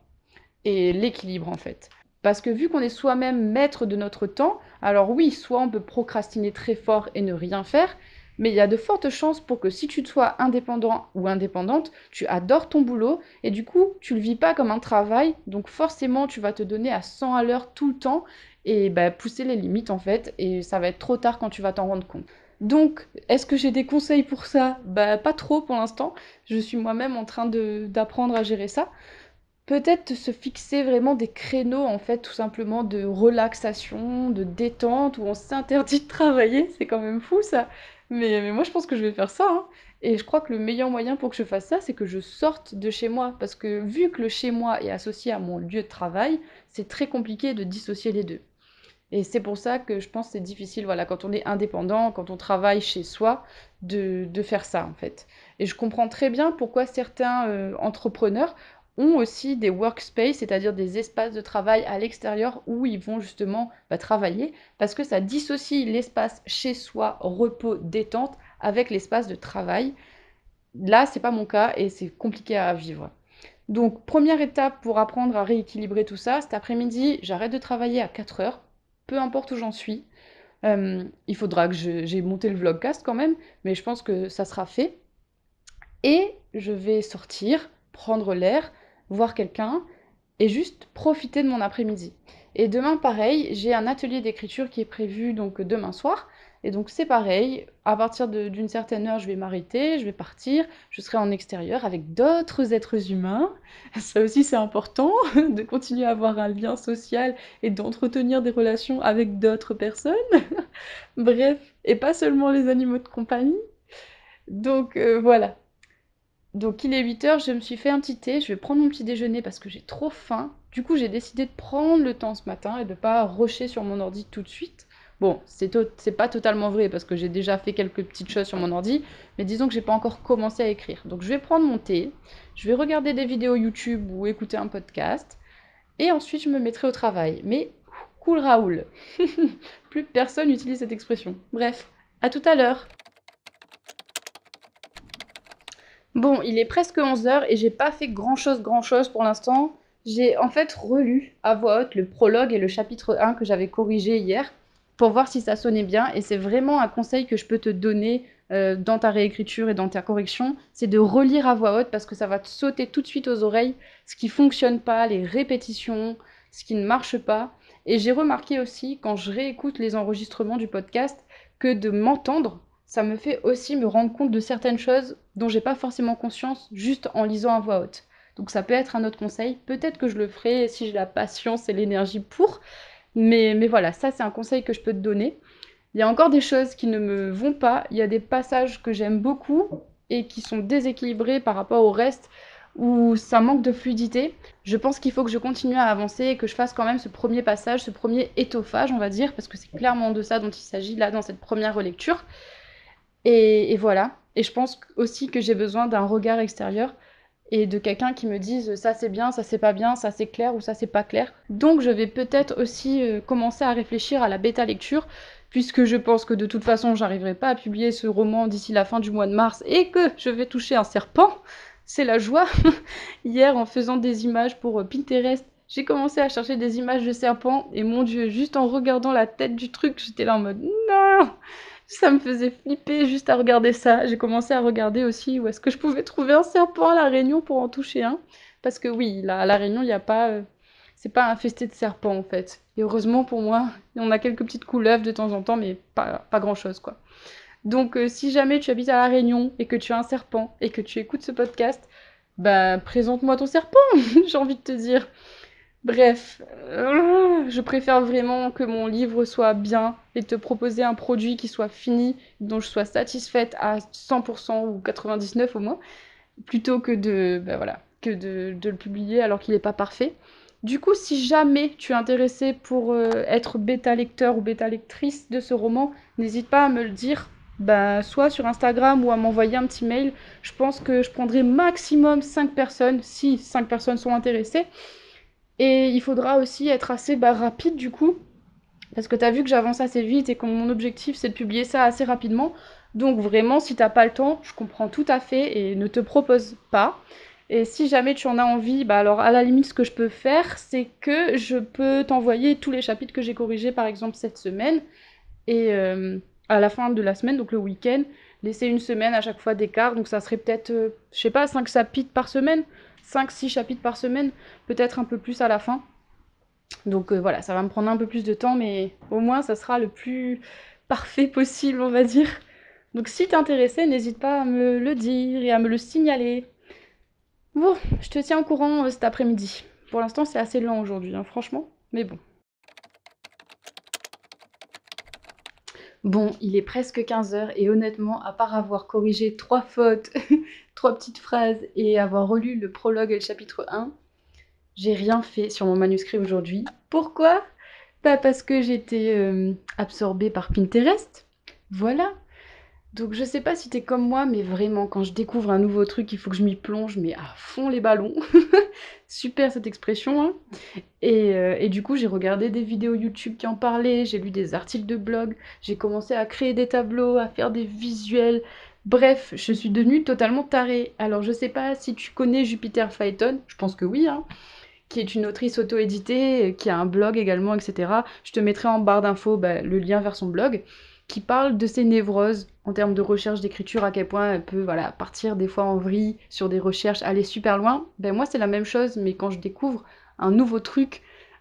et l'équilibre en fait. Parce que vu qu'on est soi-même maître de notre temps, alors oui, soit on peut procrastiner très fort et ne rien faire, mais il y a de fortes chances pour que si tu te sois indépendant ou indépendante, tu adores ton boulot et du coup, tu le vis pas comme un travail, donc forcément, tu vas te donner à cent à l'heure tout le temps et bah, pousser les limites en fait, et ça va être trop tard quand tu vas t'en rendre compte. Donc, est-ce que j'ai des conseils pour ça? Bah, pas trop pour l'instant. Je suis moi-même en train de d'apprendre à gérer ça. Peut-être se fixer vraiment des créneaux, en fait, tout simplement de relaxation, de détente, où on s'interdit de travailler, c'est quand même fou ça. Mais, mais moi je pense que je vais faire ça, hein. Et je crois que le meilleur moyen pour que je fasse ça, c'est que je sorte de chez moi. Parce que vu que le chez moi est associé à mon lieu de travail, c'est très compliqué de dissocier les deux. Et c'est pour ça que je pense que c'est difficile, voilà, quand on est indépendant, quand on travaille chez soi, de, de faire ça en fait. Et je comprends très bien pourquoi certains euh, entrepreneurs ont aussi des workspaces, c'est-à-dire des espaces de travail à l'extérieur où ils vont justement bah, travailler, parce que ça dissocie l'espace chez soi, repos, détente, avec l'espace de travail. Là, c'est pas mon cas et c'est compliqué à vivre. Donc, première étape pour apprendre à rééquilibrer tout ça, cet après-midi, j'arrête de travailler à quatre heures, peu importe où j'en suis. Euh, il faudra que je- j'ai monté le vlogcast quand même, mais je pense que ça sera fait. Et je vais sortir, prendre l'air, voir quelqu'un et juste profiter de mon après-midi. Et demain, pareil, j'ai un atelier d'écriture qui est prévu donc demain soir. Et donc c'est pareil, à partir de- d'une certaine heure, je vais m'arrêter, je vais partir, je serai en extérieur avec d'autres êtres humains. Ça aussi c'est important, de continuer à avoir un lien social et d'entretenir des relations avec d'autres personnes. Bref, et pas seulement les animaux de compagnie. Donc euh, voilà. Donc il est huit heures, je me suis fait un petit thé, je vais prendre mon petit déjeuner parce que j'ai trop faim. Du coup, j'ai décidé de prendre le temps ce matin et de pas rusher sur mon ordi tout de suite. Bon, c'est to- c'est pas totalement vrai parce que j'ai déjà fait quelques petites choses sur mon ordi, mais disons que j'ai pas encore commencé à écrire. Donc je vais prendre mon thé, je vais regarder des vidéos YouTube ou écouter un podcast, et ensuite je me mettrai au travail. Mais cool Raoul. Plus personne n'utilise cette expression. Bref, à tout à l'heure. Bon, il est presque onze heures et j'ai pas fait grand-chose, grand-chose pour l'instant. J'ai en fait relu à voix haute le prologue et le chapitre un que j'avais corrigé hier pour voir si ça sonnait bien. Et c'est vraiment un conseil que je peux te donner euh, dans ta réécriture et dans ta correction, c'est de relire à voix haute parce que ça va te sauter tout de suite aux oreilles ce qui fonctionne pas, les répétitions, ce qui ne marche pas. Et j'ai remarqué aussi quand je réécoute les enregistrements du podcast que de m'entendre, ça me fait aussi me rendre compte de certaines choses dont j'ai pas forcément conscience juste en lisant à voix haute. Donc ça peut être un autre conseil, peut-être que je le ferai si j'ai la patience et l'énergie pour, mais, mais voilà, ça c'est un conseil que je peux te donner. Il y a encore des choses qui ne me vont pas, il y a des passages que j'aime beaucoup et qui sont déséquilibrés par rapport au reste, où ça manque de fluidité. Je pense qu'il faut que je continue à avancer et que je fasse quand même ce premier passage, ce premier étoffage, on va dire, parce que c'est clairement de ça dont il s'agit là dans cette première relecture. Et, et voilà. Et je pense aussi que j'ai besoin d'un regard extérieur et de quelqu'un qui me dise ça c'est bien, ça c'est pas bien, ça c'est clair ou ça c'est pas clair. Donc je vais peut-être aussi euh, commencer à réfléchir à la bêta lecture, puisque je pense que de toute façon j'arriverai pas à publier ce roman d'ici la fin du mois de mars et que je vais toucher un serpent. C'est la joie. Hier en faisant des images pour euh, Pinterest, j'ai commencé à chercher des images de serpents et mon dieu, juste en regardant la tête du truc, j'étais là en mode non, ça me faisait flipper juste à regarder ça. J'ai commencé à regarder aussi où est-ce que je pouvais trouver un serpent à La Réunion pour en toucher un. Parce que oui, là, à La Réunion, il n'y a pas... euh, c'est pas infesté de serpents, en fait. Et heureusement pour moi, on a quelques petites couleuvres de temps en temps, mais pas, pas grand-chose, quoi. Donc, euh, si jamais tu habites à La Réunion et que tu as un serpent et que tu écoutes ce podcast, bah, présente-moi ton serpent, j'ai envie de te dire. Bref, euh, je préfère vraiment que mon livre soit bien et te proposer un produit qui soit fini, dont je sois satisfaite à cent pour cent ou quatre-vingt-dix-neuf au moins, plutôt que de, bah voilà, que de, de le publier alors qu'il n'est pas parfait. Du coup, si jamais tu es intéressé pour euh, être bêta lecteur ou bêta lectrice de ce roman, n'hésite pas à me le dire, bah, soit sur Instagram ou à m'envoyer un petit mail. Je pense que je prendrai maximum cinq personnes, si cinq personnes sont intéressées. Et il faudra aussi être assez bah, rapide du coup, parce que tu as vu que j'avance assez vite et que mon objectif c'est de publier ça assez rapidement. Donc vraiment, si t'as pas le temps, je comprends tout à fait et ne te propose pas. Et si jamais tu en as envie, bah alors à la limite ce que je peux faire, c'est que je peux t'envoyer tous les chapitres que j'ai corrigés par exemple cette semaine. Et euh, à la fin de la semaine, donc le week-end, laisser une semaine à chaque fois d'écart. Donc ça serait peut-être, euh, je sais pas, cinq chapitres par semaine, cinq six chapitres par semaine, peut-être un peu plus à la fin. Donc euh, voilà, ça va me prendre un peu plus de temps, mais au moins ça sera le plus parfait possible, on va dire. Donc si t'es intéressé, n'hésite pas à me le dire et à me le signaler. Bon, je te tiens au courant euh, cet après-midi. Pour l'instant, c'est assez lent aujourd'hui, hein, franchement, mais bon. Bon, il est presque quinze heures et honnêtement, à part avoir corrigé trois fautes, trois petites phrases et avoir relu le prologue et le chapitre un, j'ai rien fait sur mon manuscrit aujourd'hui. Pourquoi? Bah parce que j'étais euh, absorbée par Pinterest. Voilà. Donc je sais pas si t'es comme moi, mais vraiment, quand je découvre un nouveau truc, il faut que je m'y plonge, mais à fond les ballons. Super cette expression, hein. Et, euh, et du coup, j'ai regardé des vidéos YouTube qui en parlaient, j'ai lu des articles de blog, j'ai commencé à créer des tableaux, à faire des visuels. Bref, je suis devenue totalement tarée. Alors je sais pas si tu connais Jupiter Phaeton, je pense que oui, hein, qui est une autrice auto-éditée, qui a un blog également, et cetera. Je te mettrai en barre d'infos bah, le lien vers son blog, qui parle de ses névroses en termes de recherche d'écriture, à quel point elle peut voilà, partir des fois en vrille sur des recherches, aller super loin. Ben moi c'est la même chose, mais quand je découvre un nouveau truc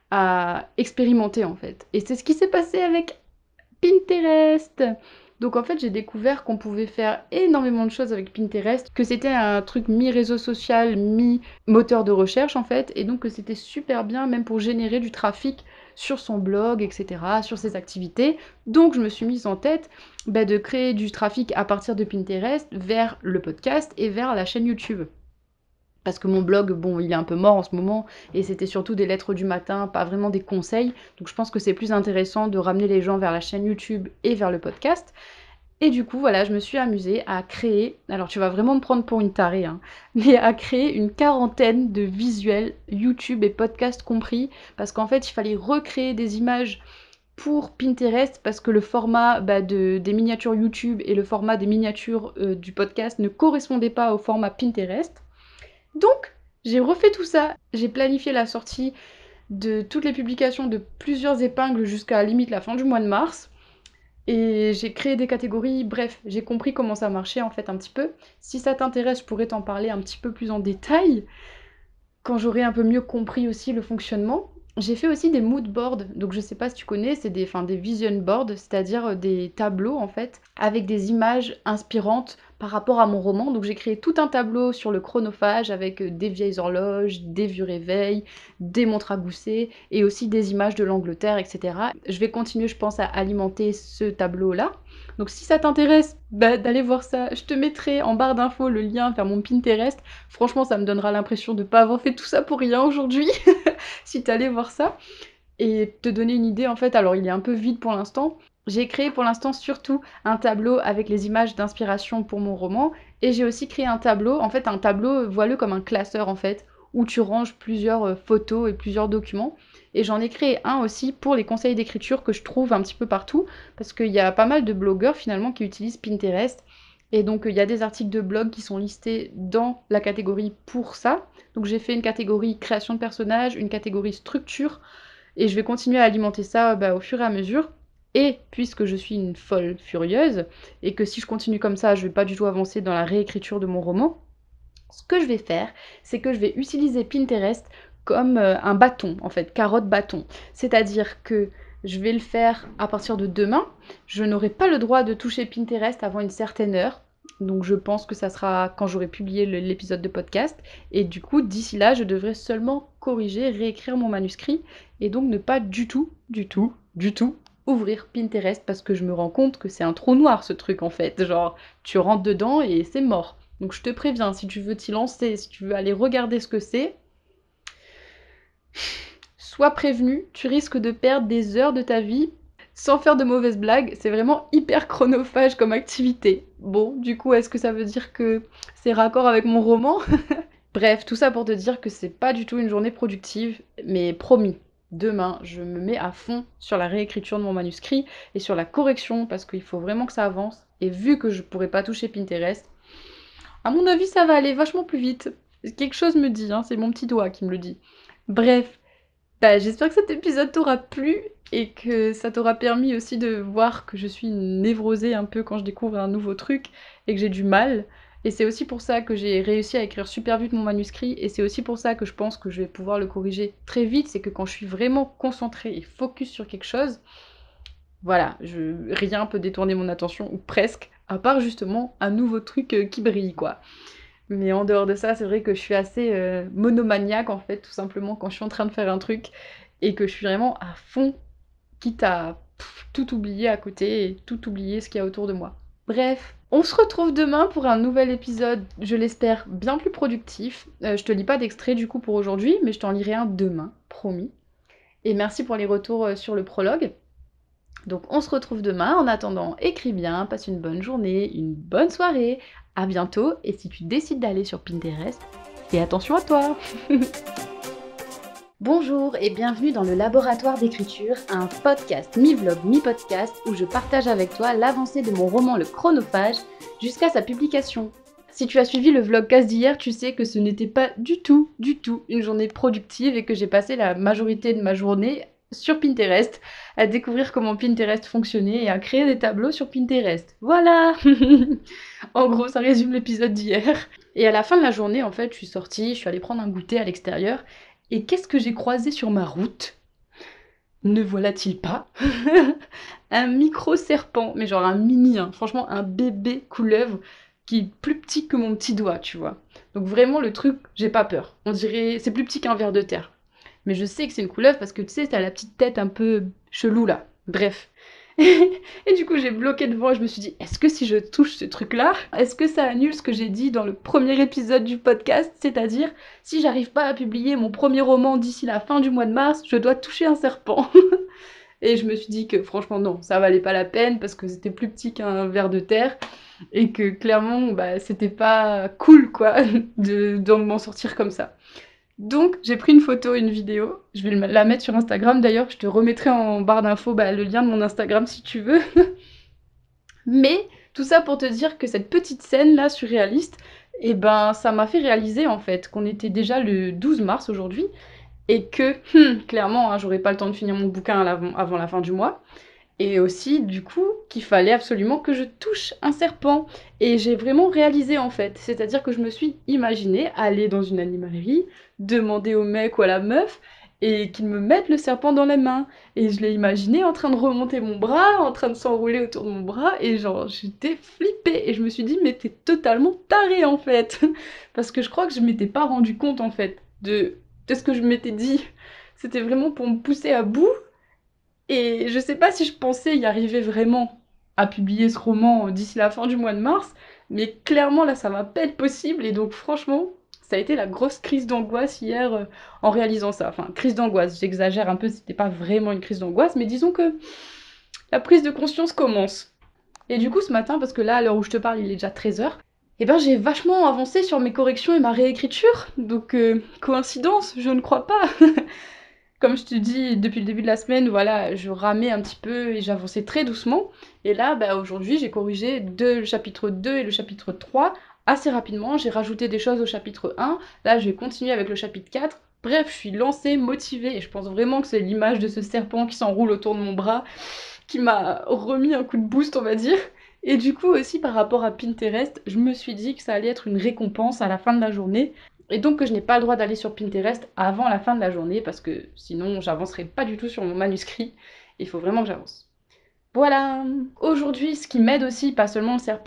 à expérimenter en fait. Et c'est ce qui s'est passé avec Pinterest. Donc en fait, j'ai découvert qu'on pouvait faire énormément de choses avec Pinterest, que c'était un truc mi-réseau social, mi-moteur de recherche en fait, et donc que c'était super bien même pour générer du trafic sur son blog, et cetera, sur ses activités. Donc je me suis mise en tête bah, de créer du trafic à partir de Pinterest vers le podcast et vers la chaîne YouTube. Parce que mon blog, bon, il est un peu mort en ce moment, et c'était surtout des lettres du matin, pas vraiment des conseils. Donc je pense que c'est plus intéressant de ramener les gens vers la chaîne YouTube et vers le podcast. Et du coup, voilà, je me suis amusée à créer, alors tu vas vraiment me prendre pour une tarée, hein, mais à créer une quarantaine de visuels, YouTube et podcast compris, parce qu'en fait, il fallait recréer des images pour Pinterest, parce que le format bah, de, des miniatures YouTube et le format des miniatures euh, du podcast ne correspondaient pas au format Pinterest. Donc, j'ai refait tout ça, j'ai planifié la sortie de toutes les publications de plusieurs épingles jusqu'à limite la fin du mois de mars. Et j'ai créé des catégories, bref, j'ai compris comment ça marchait en fait un petit peu. Si ça t'intéresse, je pourrais t'en parler un petit peu plus en détail, quand j'aurai un peu mieux compris aussi le fonctionnement. J'ai fait aussi des mood boards, donc je sais pas si tu connais, c'est des, enfin, des vision boards, c'est-à-dire des tableaux en fait, avec des images inspirantes par rapport à mon roman. Donc j'ai créé tout un tableau sur le chronophage avec des vieilles horloges, des vieux réveils, des montres à gousset et aussi des images de l'Angleterre, et cetera. Je vais continuer, je pense, à alimenter ce tableau-là. Donc si ça t'intéresse bah, d'aller voir ça, je te mettrai en barre d'infos le lien vers mon Pinterest. Franchement, ça me donnera l'impression de ne pas avoir fait tout ça pour rien aujourd'hui, si t'allais voir ça. Et te donner une idée, en fait, alors il est un peu vide pour l'instant. J'ai créé pour l'instant surtout un tableau avec les images d'inspiration pour mon roman. Et j'ai aussi créé un tableau, en fait un tableau, vois-le comme un classeur en fait, où tu ranges plusieurs euh, photos et plusieurs documents. Et j'en ai créé un aussi pour les conseils d'écriture que je trouve un petit peu partout, parce qu'il y a pas mal de blogueurs finalement qui utilisent Pinterest. Et donc il y a des articles de blog qui sont listés dans la catégorie pour ça. Donc j'ai fait une catégorie création de personnages, une catégorie structure, et je vais continuer à alimenter ça bah, au fur et à mesure. Et puisque je suis une folle furieuse, et que si je continue comme ça, je vais pas du tout avancer dans la réécriture de mon roman, ce que je vais faire, c'est que je vais utiliser Pinterest comme euh, un bâton, en fait, carotte-bâton. C'est-à-dire que je vais le faire à partir de demain. Je n'aurai pas le droit de toucher Pinterest avant une certaine heure. Donc je pense que ça sera quand j'aurai publié le- l'épisode de podcast. Et du coup, d'ici là, je devrais seulement corriger, réécrire mon manuscrit et donc ne pas du tout, du tout, du tout ouvrir Pinterest parce que je me rends compte que c'est un trou noir ce truc en fait. Genre, tu rentres dedans et c'est mort. Donc je te préviens, si tu veux t'y lancer, si tu veux aller regarder ce que c'est, sois prévenu, tu risques de perdre des heures de ta vie. Sans faire de mauvaises blagues, c'est vraiment hyper chronophage comme activité. Bon, du coup, est-ce que ça veut dire que c'est raccord avec mon roman? Bref, tout ça pour te dire que c'est pas du tout une journée productive, mais promis, demain, je me mets à fond sur la réécriture de mon manuscrit et sur la correction parce qu'il faut vraiment que ça avance. Et vu que je pourrais pas toucher Pinterest, à mon avis, ça va aller vachement plus vite. Quelque chose me dit, hein, c'est mon petit doigt qui me le dit. Bref, bah, j'espère que cet épisode t'aura plu et que ça t'aura permis aussi de voir que je suis névrosée un peu quand je découvre un nouveau truc et que j'ai du mal. Et c'est aussi pour ça que j'ai réussi à écrire super vite mon manuscrit et c'est aussi pour ça que je pense que je vais pouvoir le corriger très vite. C'est que quand je suis vraiment concentrée et focus sur quelque chose, voilà, je... rien peut détourner mon attention, ou presque, à part justement un nouveau truc euh, qui brille, quoi. Mais en dehors de ça, c'est vrai que je suis assez euh, monomaniaque en fait, tout simplement quand je suis en train de faire un truc et que je suis vraiment à fond, quitte à pff, tout oublier à côté et tout oublier ce qu'il y a autour de moi. Bref, on se retrouve demain pour un nouvel épisode, je l'espère bien plus productif. Euh, je te lis pas d'extrait du coup pour aujourd'hui, mais je t'en lirai un demain, promis. Et merci pour les retours euh, sur le prologue. Donc on se retrouve demain. En attendant, écris bien, passe une bonne journée, une bonne soirée. À bientôt. Et si tu décides d'aller sur Pinterest, fais attention à toi. Bonjour et bienvenue dans le Laboratoire d'écriture, un podcast mi-vlog mi-podcast où je partage avec toi l'avancée de mon roman Le Chronophage jusqu'à sa publication. Si tu as suivi le vlogcast d'hier, tu sais que ce n'était pas du tout, du tout une journée productive et que j'ai passé la majorité de ma journée sur Pinterest à découvrir comment Pinterest fonctionnait et à créer des tableaux sur Pinterest. Voilà. En gros, ça résume l'épisode d'hier. Et à la fin de la journée, en fait, je suis sortie, je suis allée prendre un goûter à l'extérieur. Et qu'est-ce que j'ai croisé sur ma route? Ne voilà-t-il pas un micro-serpent, mais genre un mini, hein, franchement un bébé couleuvre qui est plus petit que mon petit doigt, tu vois. Donc vraiment le truc, j'ai pas peur. On dirait, c'est plus petit qu'un ver de terre. Mais je sais que c'est une couleuvre parce que tu sais, t'as la petite tête un peu chelou là. Bref. Et du coup, j'ai bloqué devant et je me suis dit, est-ce que si je touche ce truc-là, est-ce que ça annule ce que j'ai dit dans le premier épisode du podcast? C'est-à-dire, si j'arrive pas à publier mon premier roman d'ici la fin du mois de mars, je dois toucher un serpent. Et je me suis dit que franchement, non, ça valait pas la peine parce que c'était plus petit qu'un ver de terre et que clairement, bah, c'était pas cool, quoi, de, de m'en sortir comme ça. Donc, j'ai pris une photo et une vidéo. Je vais la mettre sur Instagram d'ailleurs. Je te remettrai en barre d'infos bah, le lien de mon Instagram si tu veux. Mais tout ça pour te dire que cette petite scène là surréaliste, eh ben ça m'a fait réaliser en fait qu'on était déjà le douze mars aujourd'hui et que hum, clairement hein, j'aurais pas le temps de finir mon bouquin avant, avant la fin du mois. Et aussi, du coup, qu'il fallait absolument que je touche un serpent. Et j'ai vraiment réalisé, en fait. C'est-à-dire que je me suis imaginée aller dans une animalerie, demander au mec ou à la meuf, et qu'il me mette le serpent dans les mains. Et je l'ai imaginé en train de remonter mon bras, en train de s'enrouler autour de mon bras, et genre, j'étais flippée. Et je me suis dit, mais t'es totalement tarée, en fait. Parce que je crois que je m'étais pas rendu compte, en fait, de, de ce que je m'étais dit. C'était vraiment pour me pousser à bout. Et je sais pas si je pensais y arriver vraiment à publier ce roman d'ici la fin du mois de mars, mais clairement là ça va pas être possible et donc franchement ça a été la grosse crise d'angoisse hier euh, en réalisant ça. Enfin, crise d'angoisse, j'exagère un peu, c'était pas vraiment une crise d'angoisse, mais disons que la prise de conscience commence. Et du coup ce matin, parce que là à l'heure où je te parle il est déjà treize heures, et ben j'ai vachement avancé sur mes corrections et ma réécriture, donc euh, coïncidence, je ne crois pas. Comme je te dis depuis le début de la semaine, voilà, je ramais un petit peu et j'avançais très doucement. Et là, bah, aujourd'hui, j'ai corrigé deux, le chapitre deux et le chapitre trois assez rapidement. J'ai rajouté des choses au chapitre un. Là, je vais continuer avec le chapitre quatre. Bref, je suis lancée, motivée et je pense vraiment que c'est l'image de ce serpent qui s'enroule autour de mon bras qui m'a remis un coup de boost, on va dire. Et du coup aussi par rapport à Pinterest, je me suis dit que ça allait être une récompense à la fin de la journée et donc que je n'ai pas le droit d'aller sur Pinterest avant la fin de la journée parce que sinon j'avancerai pas du tout sur mon manuscrit. Il faut vraiment que j'avance. Voilà. Aujourd'hui, ce qui m'aide aussi, pas seulement le serpent,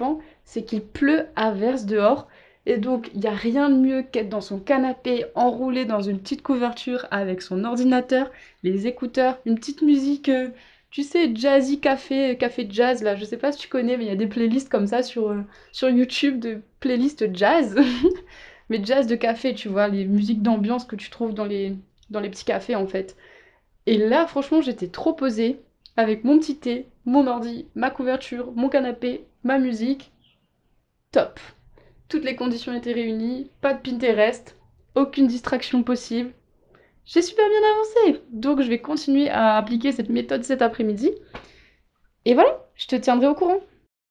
c'est qu'il pleut à verse dehors. Et donc, il n'y a rien de mieux qu'être dans son canapé, enroulé dans une petite couverture avec son ordinateur, les écouteurs, une petite musique, euh, tu sais, jazzy café, café jazz, là. Je sais pas si tu connais, mais il y a des playlists comme ça sur, euh, sur YouTube de playlists jazz. Mais jazz de café, tu vois, les musiques d'ambiance que tu trouves dans les, dans les petits cafés, en fait. Et là, franchement, j'étais trop posée, avec mon petit thé, mon ordi, ma couverture, mon canapé, ma musique. Top. Toutes les conditions étaient réunies, pas de Pinterest, aucune distraction possible. J'ai super bien avancé, donc je vais continuer à appliquer cette méthode cet après-midi. Et voilà, je te tiendrai au courant.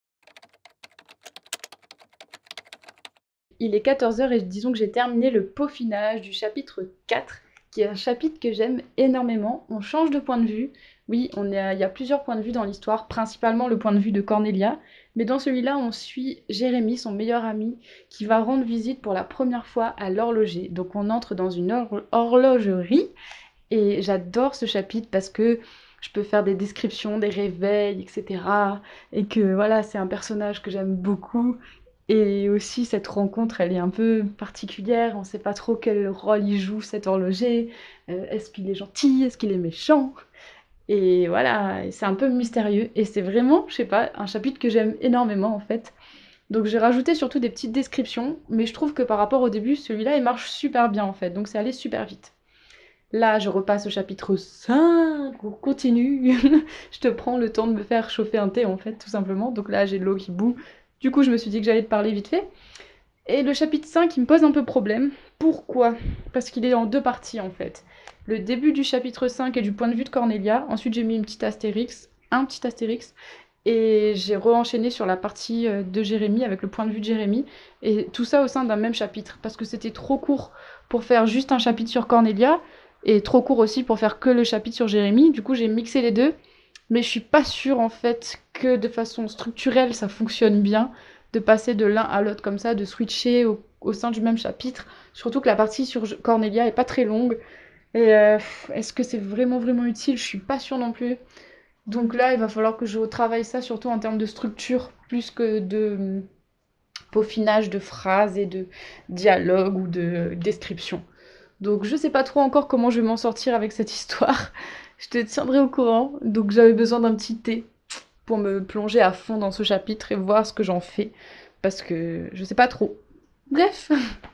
Il est quatorze heures et disons que j'ai terminé le peaufinage du chapitre quatre, qui est un chapitre que j'aime énormément. On change de point de vue. Oui, on est à- il y a plusieurs points de vue dans l'histoire, principalement le point de vue de Cornelia. Mais dans celui-là, on suit Jérémie, son meilleur ami, qui va rendre visite pour la première fois à l'horloger. Donc on entre dans une hor- horlogerie et j'adore ce chapitre parce que je peux faire des descriptions des réveils, et cetera. Et que voilà, c'est un personnage que j'aime beaucoup. Et aussi, cette rencontre, elle est un peu particulière. On ne sait pas trop quel rôle il joue, cet horloger. Euh, est-ce qu'il est gentil? Est-ce qu'il est méchant? Et voilà, et c'est un peu mystérieux. Et c'est vraiment, je sais pas, un chapitre que j'aime énormément en fait. Donc j'ai rajouté surtout des petites descriptions, mais je trouve que par rapport au début, celui-là, il marche super bien en fait. Donc c'est allé super vite. Là, je repasse au chapitre cinq, on continue. Je te prends le temps de me faire chauffer un thé, en fait, tout simplement. Donc là, j'ai de l'eau qui bout. Du coup, je me suis dit que j'allais te parler vite fait. Et le chapitre cinq, il me pose un peu problème. Pourquoi? Parce qu'il est en deux parties, en fait. Le début du chapitre cinq est du point de vue de Cornelia. Ensuite, j'ai mis une petite astérix, un petit astérix. Et j'ai re-enchaîné sur la partie euh, de Jérémie, avec le point de vue de Jérémie. Et tout ça au sein d'un même chapitre. Parce que c'était trop court pour faire juste un chapitre sur Cornelia. Et trop court aussi pour faire que le chapitre sur Jérémie. Du coup, j'ai mixé les deux. Mais je suis pas sûre, en fait, que de façon structurelle, ça fonctionne bien de passer de l'un à l'autre comme ça, de switcher au, au sein du même chapitre. Surtout que la partie sur Cornelia est pas très longue. Et euh, est-ce que c'est vraiment vraiment utile? Je suis pas sûre non plus. Donc là, il va falloir que je retravaille ça surtout en termes de structure, plus que de hum, peaufinage de phrases et de dialogue ou de description. Donc je sais pas trop encore comment je vais m'en sortir avec cette histoire. Je te tiendrai au courant. Donc j'avais besoin d'un petit thé pour me plonger à fond dans ce chapitre et voir ce que j'en fais. Parce que je sais pas trop. Bref,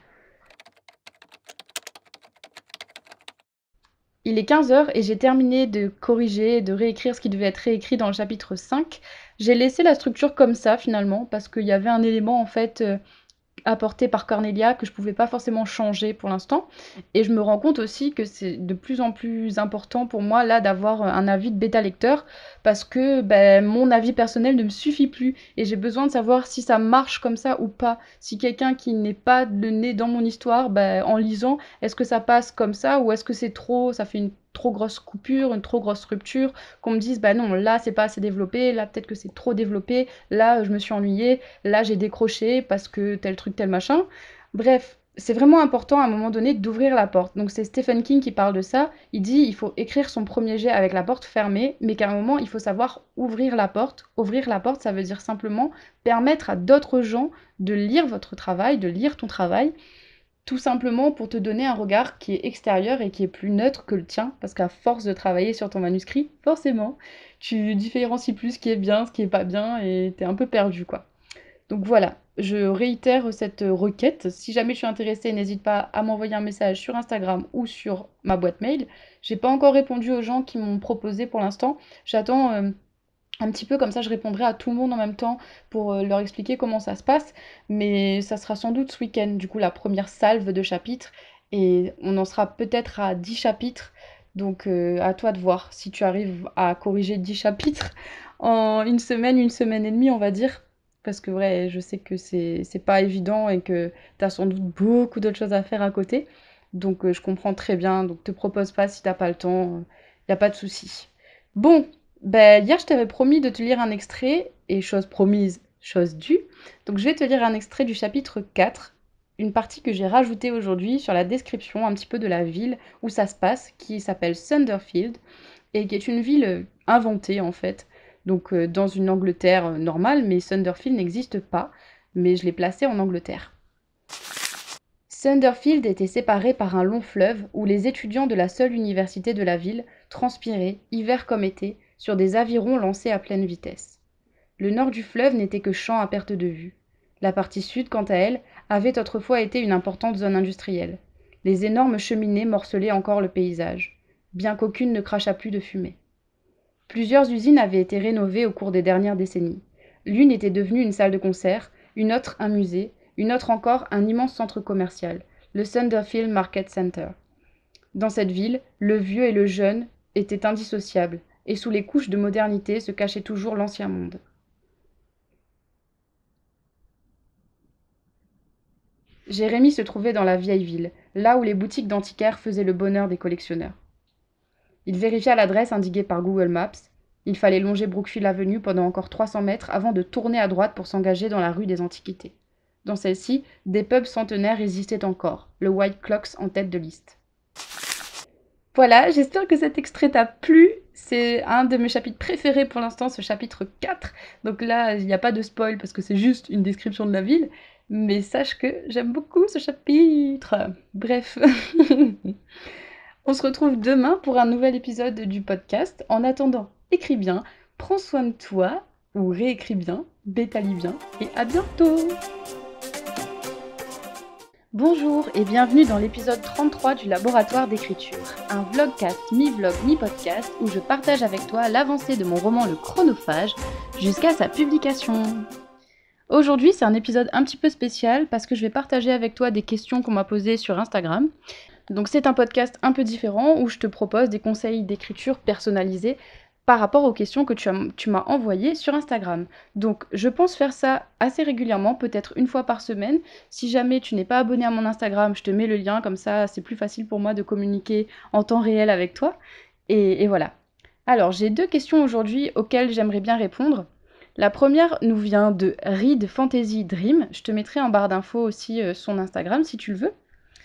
il est quinze heures et j'ai terminé de corriger, de réécrire ce qui devait être réécrit dans le chapitre cinq. J'ai laissé la structure comme ça finalement, parce qu'il y avait un élément en fait euh, apporté par Cornelia que je pouvais pas forcément changer pour l'instant. Et je me rends compte aussi que c'est de plus en plus important pour moi là d'avoir un avis de bêta lecteur parce que ben, mon avis personnel ne me suffit plus et j'ai besoin de savoir si ça marche comme ça ou pas. Si quelqu'un qui n'est pas le nez dans mon histoire, ben, en lisant, est-ce que ça passe comme ça ou est-ce que c'est trop, ça fait une trop grosse coupure, une trop grosse rupture, qu'on me dise bah non, là c'est pas assez développé, là peut-être que c'est trop développé, là je me suis ennuyée, là j'ai décroché parce que tel truc, tel machin. Bref, c'est vraiment important à un moment donné d'ouvrir la porte. Donc c'est Stephen King qui parle de ça. Il dit il faut écrire son premier jet avec la porte fermée, mais qu'à un moment il faut savoir ouvrir la porte. Ouvrir la porte, ça veut dire simplement permettre à d'autres gens de lire votre travail, de lire ton travail, tout simplement pour te donner un regard qui est extérieur et qui est plus neutre que le tien, parce qu'à force de travailler sur ton manuscrit, forcément, tu différencies plus ce qui est bien, ce qui est pas bien, et t'es un peu perdu, quoi. Donc voilà, je réitère cette requête. Si jamais tu es intéressé, n'hésite pas à m'envoyer un message sur Instagram ou sur ma boîte mail. J'ai pas encore répondu aux gens qui m'ont proposé pour l'instant. J'attends euh, un petit peu comme ça, je répondrai à tout le monde en même temps pour euh, leur expliquer comment ça se passe. Mais ça sera sans doute ce week-end, du coup, la première salve de chapitres. Et on en sera peut-être à dix chapitres. Donc euh, à toi de voir si tu arrives à corriger dix chapitres en une semaine, une semaine et demie, on va dire. Parce que vrai, je sais que c'est c'est pas évident et que tu as sans doute beaucoup d'autres choses à faire à côté. Donc euh, je comprends très bien. Donc te propose pas si t'as pas le temps. Il n'y a pas de souci. Bon, ben, hier, je t'avais promis de te lire un extrait, et chose promise, chose due. Donc, je vais te lire un extrait du chapitre quatre, une partie que j'ai rajoutée aujourd'hui sur la description un petit peu de la ville où ça se passe, qui s'appelle Sunderfield, et qui est une ville euh, inventée en fait. Donc, euh, dans une Angleterre euh, normale, mais Sunderfield n'existe pas. mais je l'ai placé en Angleterre. Sunderfield était séparé par un long fleuve où les étudiants de la seule université de la ville transpiraient, hiver comme été, sur des avirons lancés à pleine vitesse. Le nord du fleuve n'était que champs à perte de vue. La partie sud, quant à elle, avait autrefois été une importante zone industrielle. Les énormes cheminées morcelaient encore le paysage, bien qu'aucune ne crachât plus de fumée. Plusieurs usines avaient été rénovées au cours des dernières décennies. L'une était devenue une salle de concert, une autre un musée, une autre encore un immense centre commercial, le Sunderfield Market Center. Dans cette ville, le vieux et le jeune étaient indissociables, et sous les couches de modernité se cachait toujours l'ancien monde. Jérémy se trouvait dans la vieille ville, là où les boutiques d'antiquaires faisaient le bonheur des collectionneurs. Il vérifia l'adresse indiquée par Google Maps. Il fallait longer Brookfield Avenue pendant encore trois cents mètres avant de tourner à droite pour s'engager dans la rue des Antiquités. Dans celle-ci, des pubs centenaires résistaient encore, le White Clocks en tête de liste. Voilà, j'espère que cet extrait t'a plu. C'est un de mes chapitres préférés pour l'instant, ce chapitre quatre. Donc là, il n'y a pas de spoil parce que c'est juste une description de la ville. Mais sache que j'aime beaucoup ce chapitre. Bref. On se retrouve demain pour un nouvel épisode du podcast. En attendant, écris bien, prends soin de toi, ou réécris bien, bétalie bien, et à bientôt! Bonjour et bienvenue dans l'épisode trente-trois du Laboratoire d'écriture, un vlogcast mi-vlog mi-podcast où je partage avec toi l'avancée de mon roman Le Chronophage jusqu'à sa publication. Aujourd'hui, c'est un épisode un petit peu spécial parce que je vais partager avec toi des questions qu'on m'a posées sur Instagram. Donc c'est un podcast un peu différent où je te propose des conseils d'écriture personnalisés par rapport aux questions que tu, as, tu m'as envoyées sur Instagram. Donc je pense faire ça assez régulièrement, peut-être une fois par semaine. Si jamais tu n'es pas abonné à mon Instagram, je te mets le lien, comme ça c'est plus facile pour moi de communiquer en temps réel avec toi. Et, et voilà. Alors j'ai deux questions aujourd'hui auxquelles j'aimerais bien répondre. La première nous vient de Read Fantasy Dream, je te mettrai en barre d'infos aussi euh, son Instagram si tu le veux,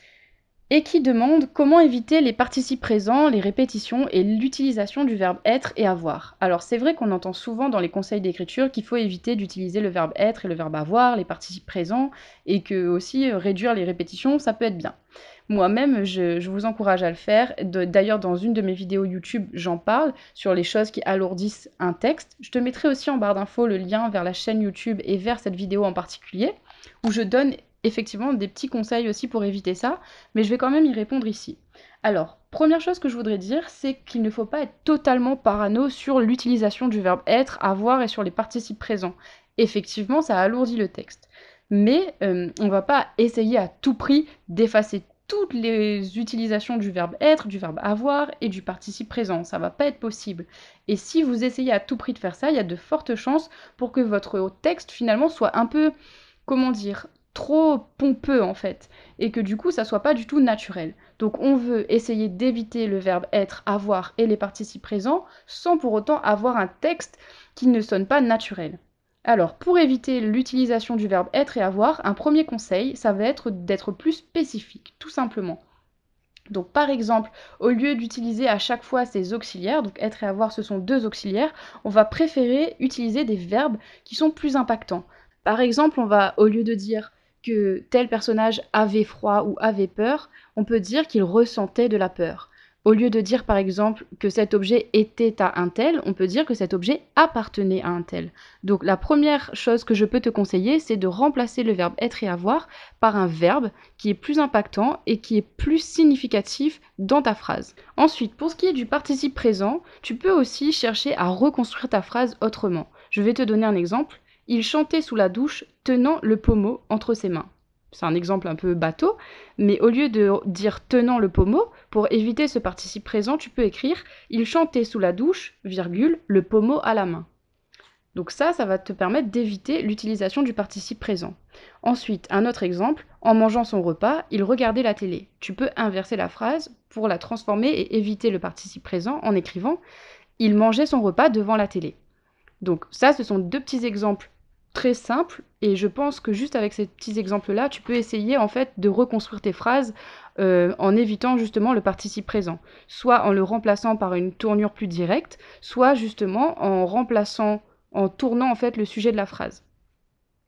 et qui demande comment éviter les participes présents, les répétitions et l'utilisation du verbe être et avoir. Alors c'est vrai qu'on entend souvent dans les conseils d'écriture qu'il faut éviter d'utiliser le verbe être et le verbe avoir, les participes présents, et que aussi euh, réduire les répétitions, ça peut être bien. Moi-même, je, je vous encourage à le faire. De, d'ailleurs, dans une de mes vidéos YouTube, j'en parle sur les choses qui alourdissent un texte. Je te mettrai aussi en barre d'infos le lien vers la chaîne YouTube et vers cette vidéo en particulier, où je donne effectivement des petits conseils aussi pour éviter ça, mais je vais quand même y répondre ici. Alors, première chose que je voudrais dire, c'est qu'il ne faut pas être totalement parano sur l'utilisation du verbe être, avoir et sur les participes présents. Effectivement, ça alourdit le texte. Mais euh, on ne va pas essayer à tout prix d'effacer toutes les utilisations du verbe être, du verbe avoir et du participe présent. Ça va pas être possible. Et si vous essayez à tout prix de faire ça, il y a de fortes chances pour que votre texte finalement soit un peu, comment dire, trop pompeux en fait, et que du coup ça soit pas du tout naturel. Donc on veut essayer d'éviter le verbe être, avoir et les participes présents sans pour autant avoir un texte qui ne sonne pas naturel. Alors, pour éviter l'utilisation du verbe être et avoir, un premier conseil, ça va être d'être plus spécifique, tout simplement. Donc, par exemple, au lieu d'utiliser à chaque fois ces auxiliaires, donc être et avoir, ce sont deux auxiliaires, on va préférer utiliser des verbes qui sont plus impactants. Par exemple, on va, au lieu de dire que tel personnage avait froid ou avait peur, on peut dire qu'il ressentait de la peur. Au lieu de dire par exemple que cet objet était à un tel, on peut dire que cet objet appartenait à un tel. Donc la première chose que je peux te conseiller, c'est de remplacer le verbe être et avoir par un verbe qui est plus impactant et qui est plus significatif dans ta phrase. Ensuite, pour ce qui est du participe présent, tu peux aussi chercher à reconstruire ta phrase autrement. Je vais te donner un exemple. Il chantait sous la douche, tenant le pommeau entre ses mains. C'est un exemple un peu bateau, mais au lieu de dire tenant le pommeau, pour éviter ce participe présent, tu peux écrire il chantait sous la douche, virgule, le pommeau à la main. Donc ça, ça va te permettre d'éviter l'utilisation du participe présent. Ensuite, un autre exemple, en mangeant son repas, il regardait la télé. Tu peux inverser la phrase pour la transformer et éviter le participe présent en écrivant il mangeait son repas devant la télé. Donc ça, ce sont deux petits exemples très simple, et je pense que juste avec ces petits exemples-là, tu peux essayer en fait de reconstruire tes phrases euh, en évitant justement le participe présent, soit en le remplaçant par une tournure plus directe, soit justement en remplaçant, en tournant en fait le sujet de la phrase.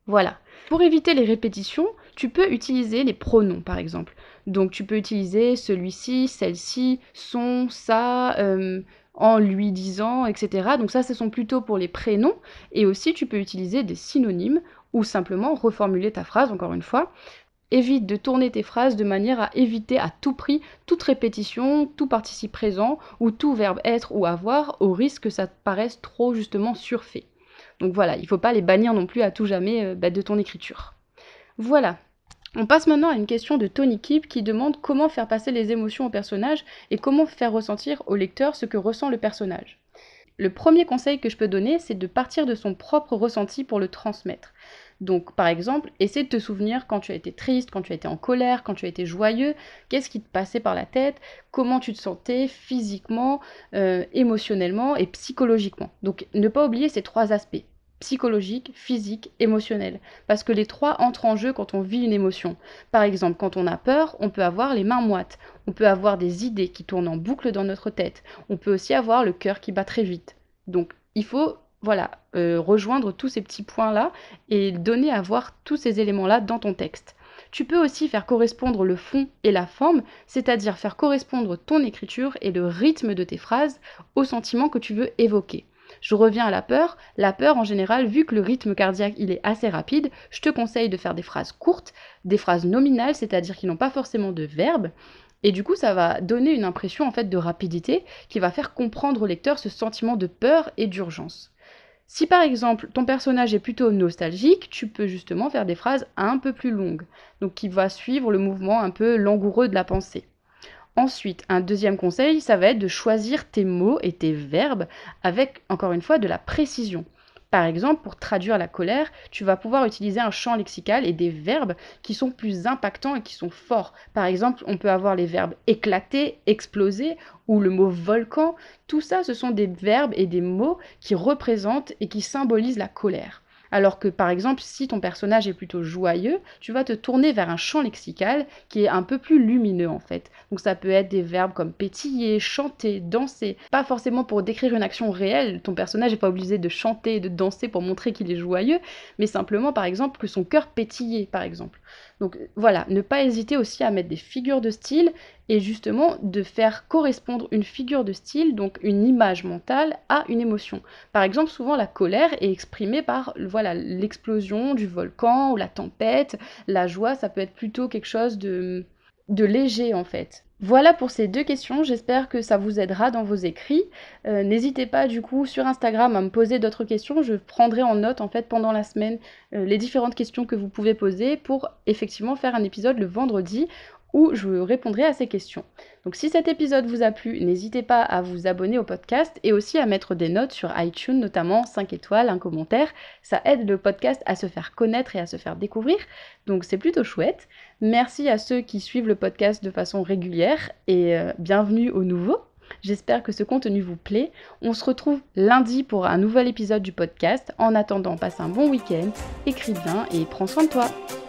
Voilà. Pour éviter les répétitions, tu peux utiliser les pronoms par exemple. Donc tu peux utiliser celui-ci, celle-ci, son, ça, euh, en lui disant, et cetera. Donc ça, ce sont plutôt pour les prénoms. Et aussi, tu peux utiliser des synonymes ou simplement reformuler ta phrase, encore une fois. Évite de tourner tes phrases de manière à éviter à tout prix toute répétition, tout participe présent ou tout verbe être ou avoir, au risque que ça te paraisse trop justement surfait. Donc voilà, il ne faut pas les bannir non plus à tout jamais euh, bah, de ton écriture. Voilà. On passe maintenant à une question de Tony Kip qui demande comment faire passer les émotions au personnage et comment faire ressentir au lecteur ce que ressent le personnage. Le premier conseil que je peux donner, c'est de partir de son propre ressenti pour le transmettre. Donc, par exemple, essaie de te souvenir quand tu as été triste, quand tu as été en colère, quand tu as été joyeux, qu'est-ce qui te passait par la tête, comment tu te sentais physiquement, euh, émotionnellement et psychologiquement. Donc, ne pas oublier ces trois aspects. Psychologique, physique, émotionnel. Parce que les trois entrent en jeu quand on vit une émotion. Par exemple, quand on a peur, on peut avoir les mains moites. On peut avoir des idées qui tournent en boucle dans notre tête. On peut aussi avoir le cœur qui bat très vite. Donc, il faut voilà, euh, rejoindre tous ces petits points-là et donner à voir tous ces éléments-là dans ton texte. Tu peux aussi faire correspondre le fond et la forme, c'est-à-dire faire correspondre ton écriture et le rythme de tes phrases au sentiment que tu veux évoquer. Je reviens à la peur. La peur, en général, vu que le rythme cardiaque il est assez rapide, je te conseille de faire des phrases courtes, des phrases nominales, c'est-à-dire qui n'ont pas forcément de verbe. Et du coup, ça va donner une impression en fait de rapidité qui va faire comprendre au lecteur ce sentiment de peur et d'urgence. Si par exemple ton personnage est plutôt nostalgique, tu peux justement faire des phrases un peu plus longues, donc qui va suivre le mouvement un peu langoureux de la pensée. Ensuite, un deuxième conseil, ça va être de choisir tes mots et tes verbes avec, encore une fois, de la précision. Par exemple, pour traduire la colère, tu vas pouvoir utiliser un champ lexical et des verbes qui sont plus impactants et qui sont forts. Par exemple, on peut avoir les verbes éclater, exploser ou le mot volcan. Tout ça, ce sont des verbes et des mots qui représentent et qui symbolisent la colère. Alors que par exemple, si ton personnage est plutôt joyeux, tu vas te tourner vers un champ lexical qui est un peu plus lumineux en fait. Donc ça peut être des verbes comme pétiller, chanter, danser. Pas forcément pour décrire une action réelle, ton personnage n'est pas obligé de chanter et de danser pour montrer qu'il est joyeux, mais simplement par exemple que son cœur pétillait par exemple. Donc voilà, ne pas hésiter aussi à mettre des figures de style et justement de faire correspondre une figure de style, donc une image mentale, à une émotion. Par exemple, souvent la colère est exprimée par voilà, l'explosion du volcan ou la tempête. La joie, ça peut être plutôt quelque chose de, de léger en fait. Voilà pour ces deux questions, j'espère que ça vous aidera dans vos écrits. Euh, n'hésitez pas du coup sur Instagram à me poser d'autres questions, je prendrai en note en fait pendant la semaine euh, les différentes questions que vous pouvez poser pour effectivement faire un épisode le vendredi où je répondrai à ces questions. Donc si cet épisode vous a plu, n'hésitez pas à vous abonner au podcast et aussi à mettre des notes sur iTunes, notamment cinq étoiles, un commentaire. Ça aide le podcast à se faire connaître et à se faire découvrir, donc c'est plutôt chouette. Merci à ceux qui suivent le podcast de façon régulière et euh, bienvenue aux nouveaux. J'espère que ce contenu vous plaît. On se retrouve lundi pour un nouvel épisode du podcast. En attendant, passe un bon week-end, écris bien et prends soin de toi.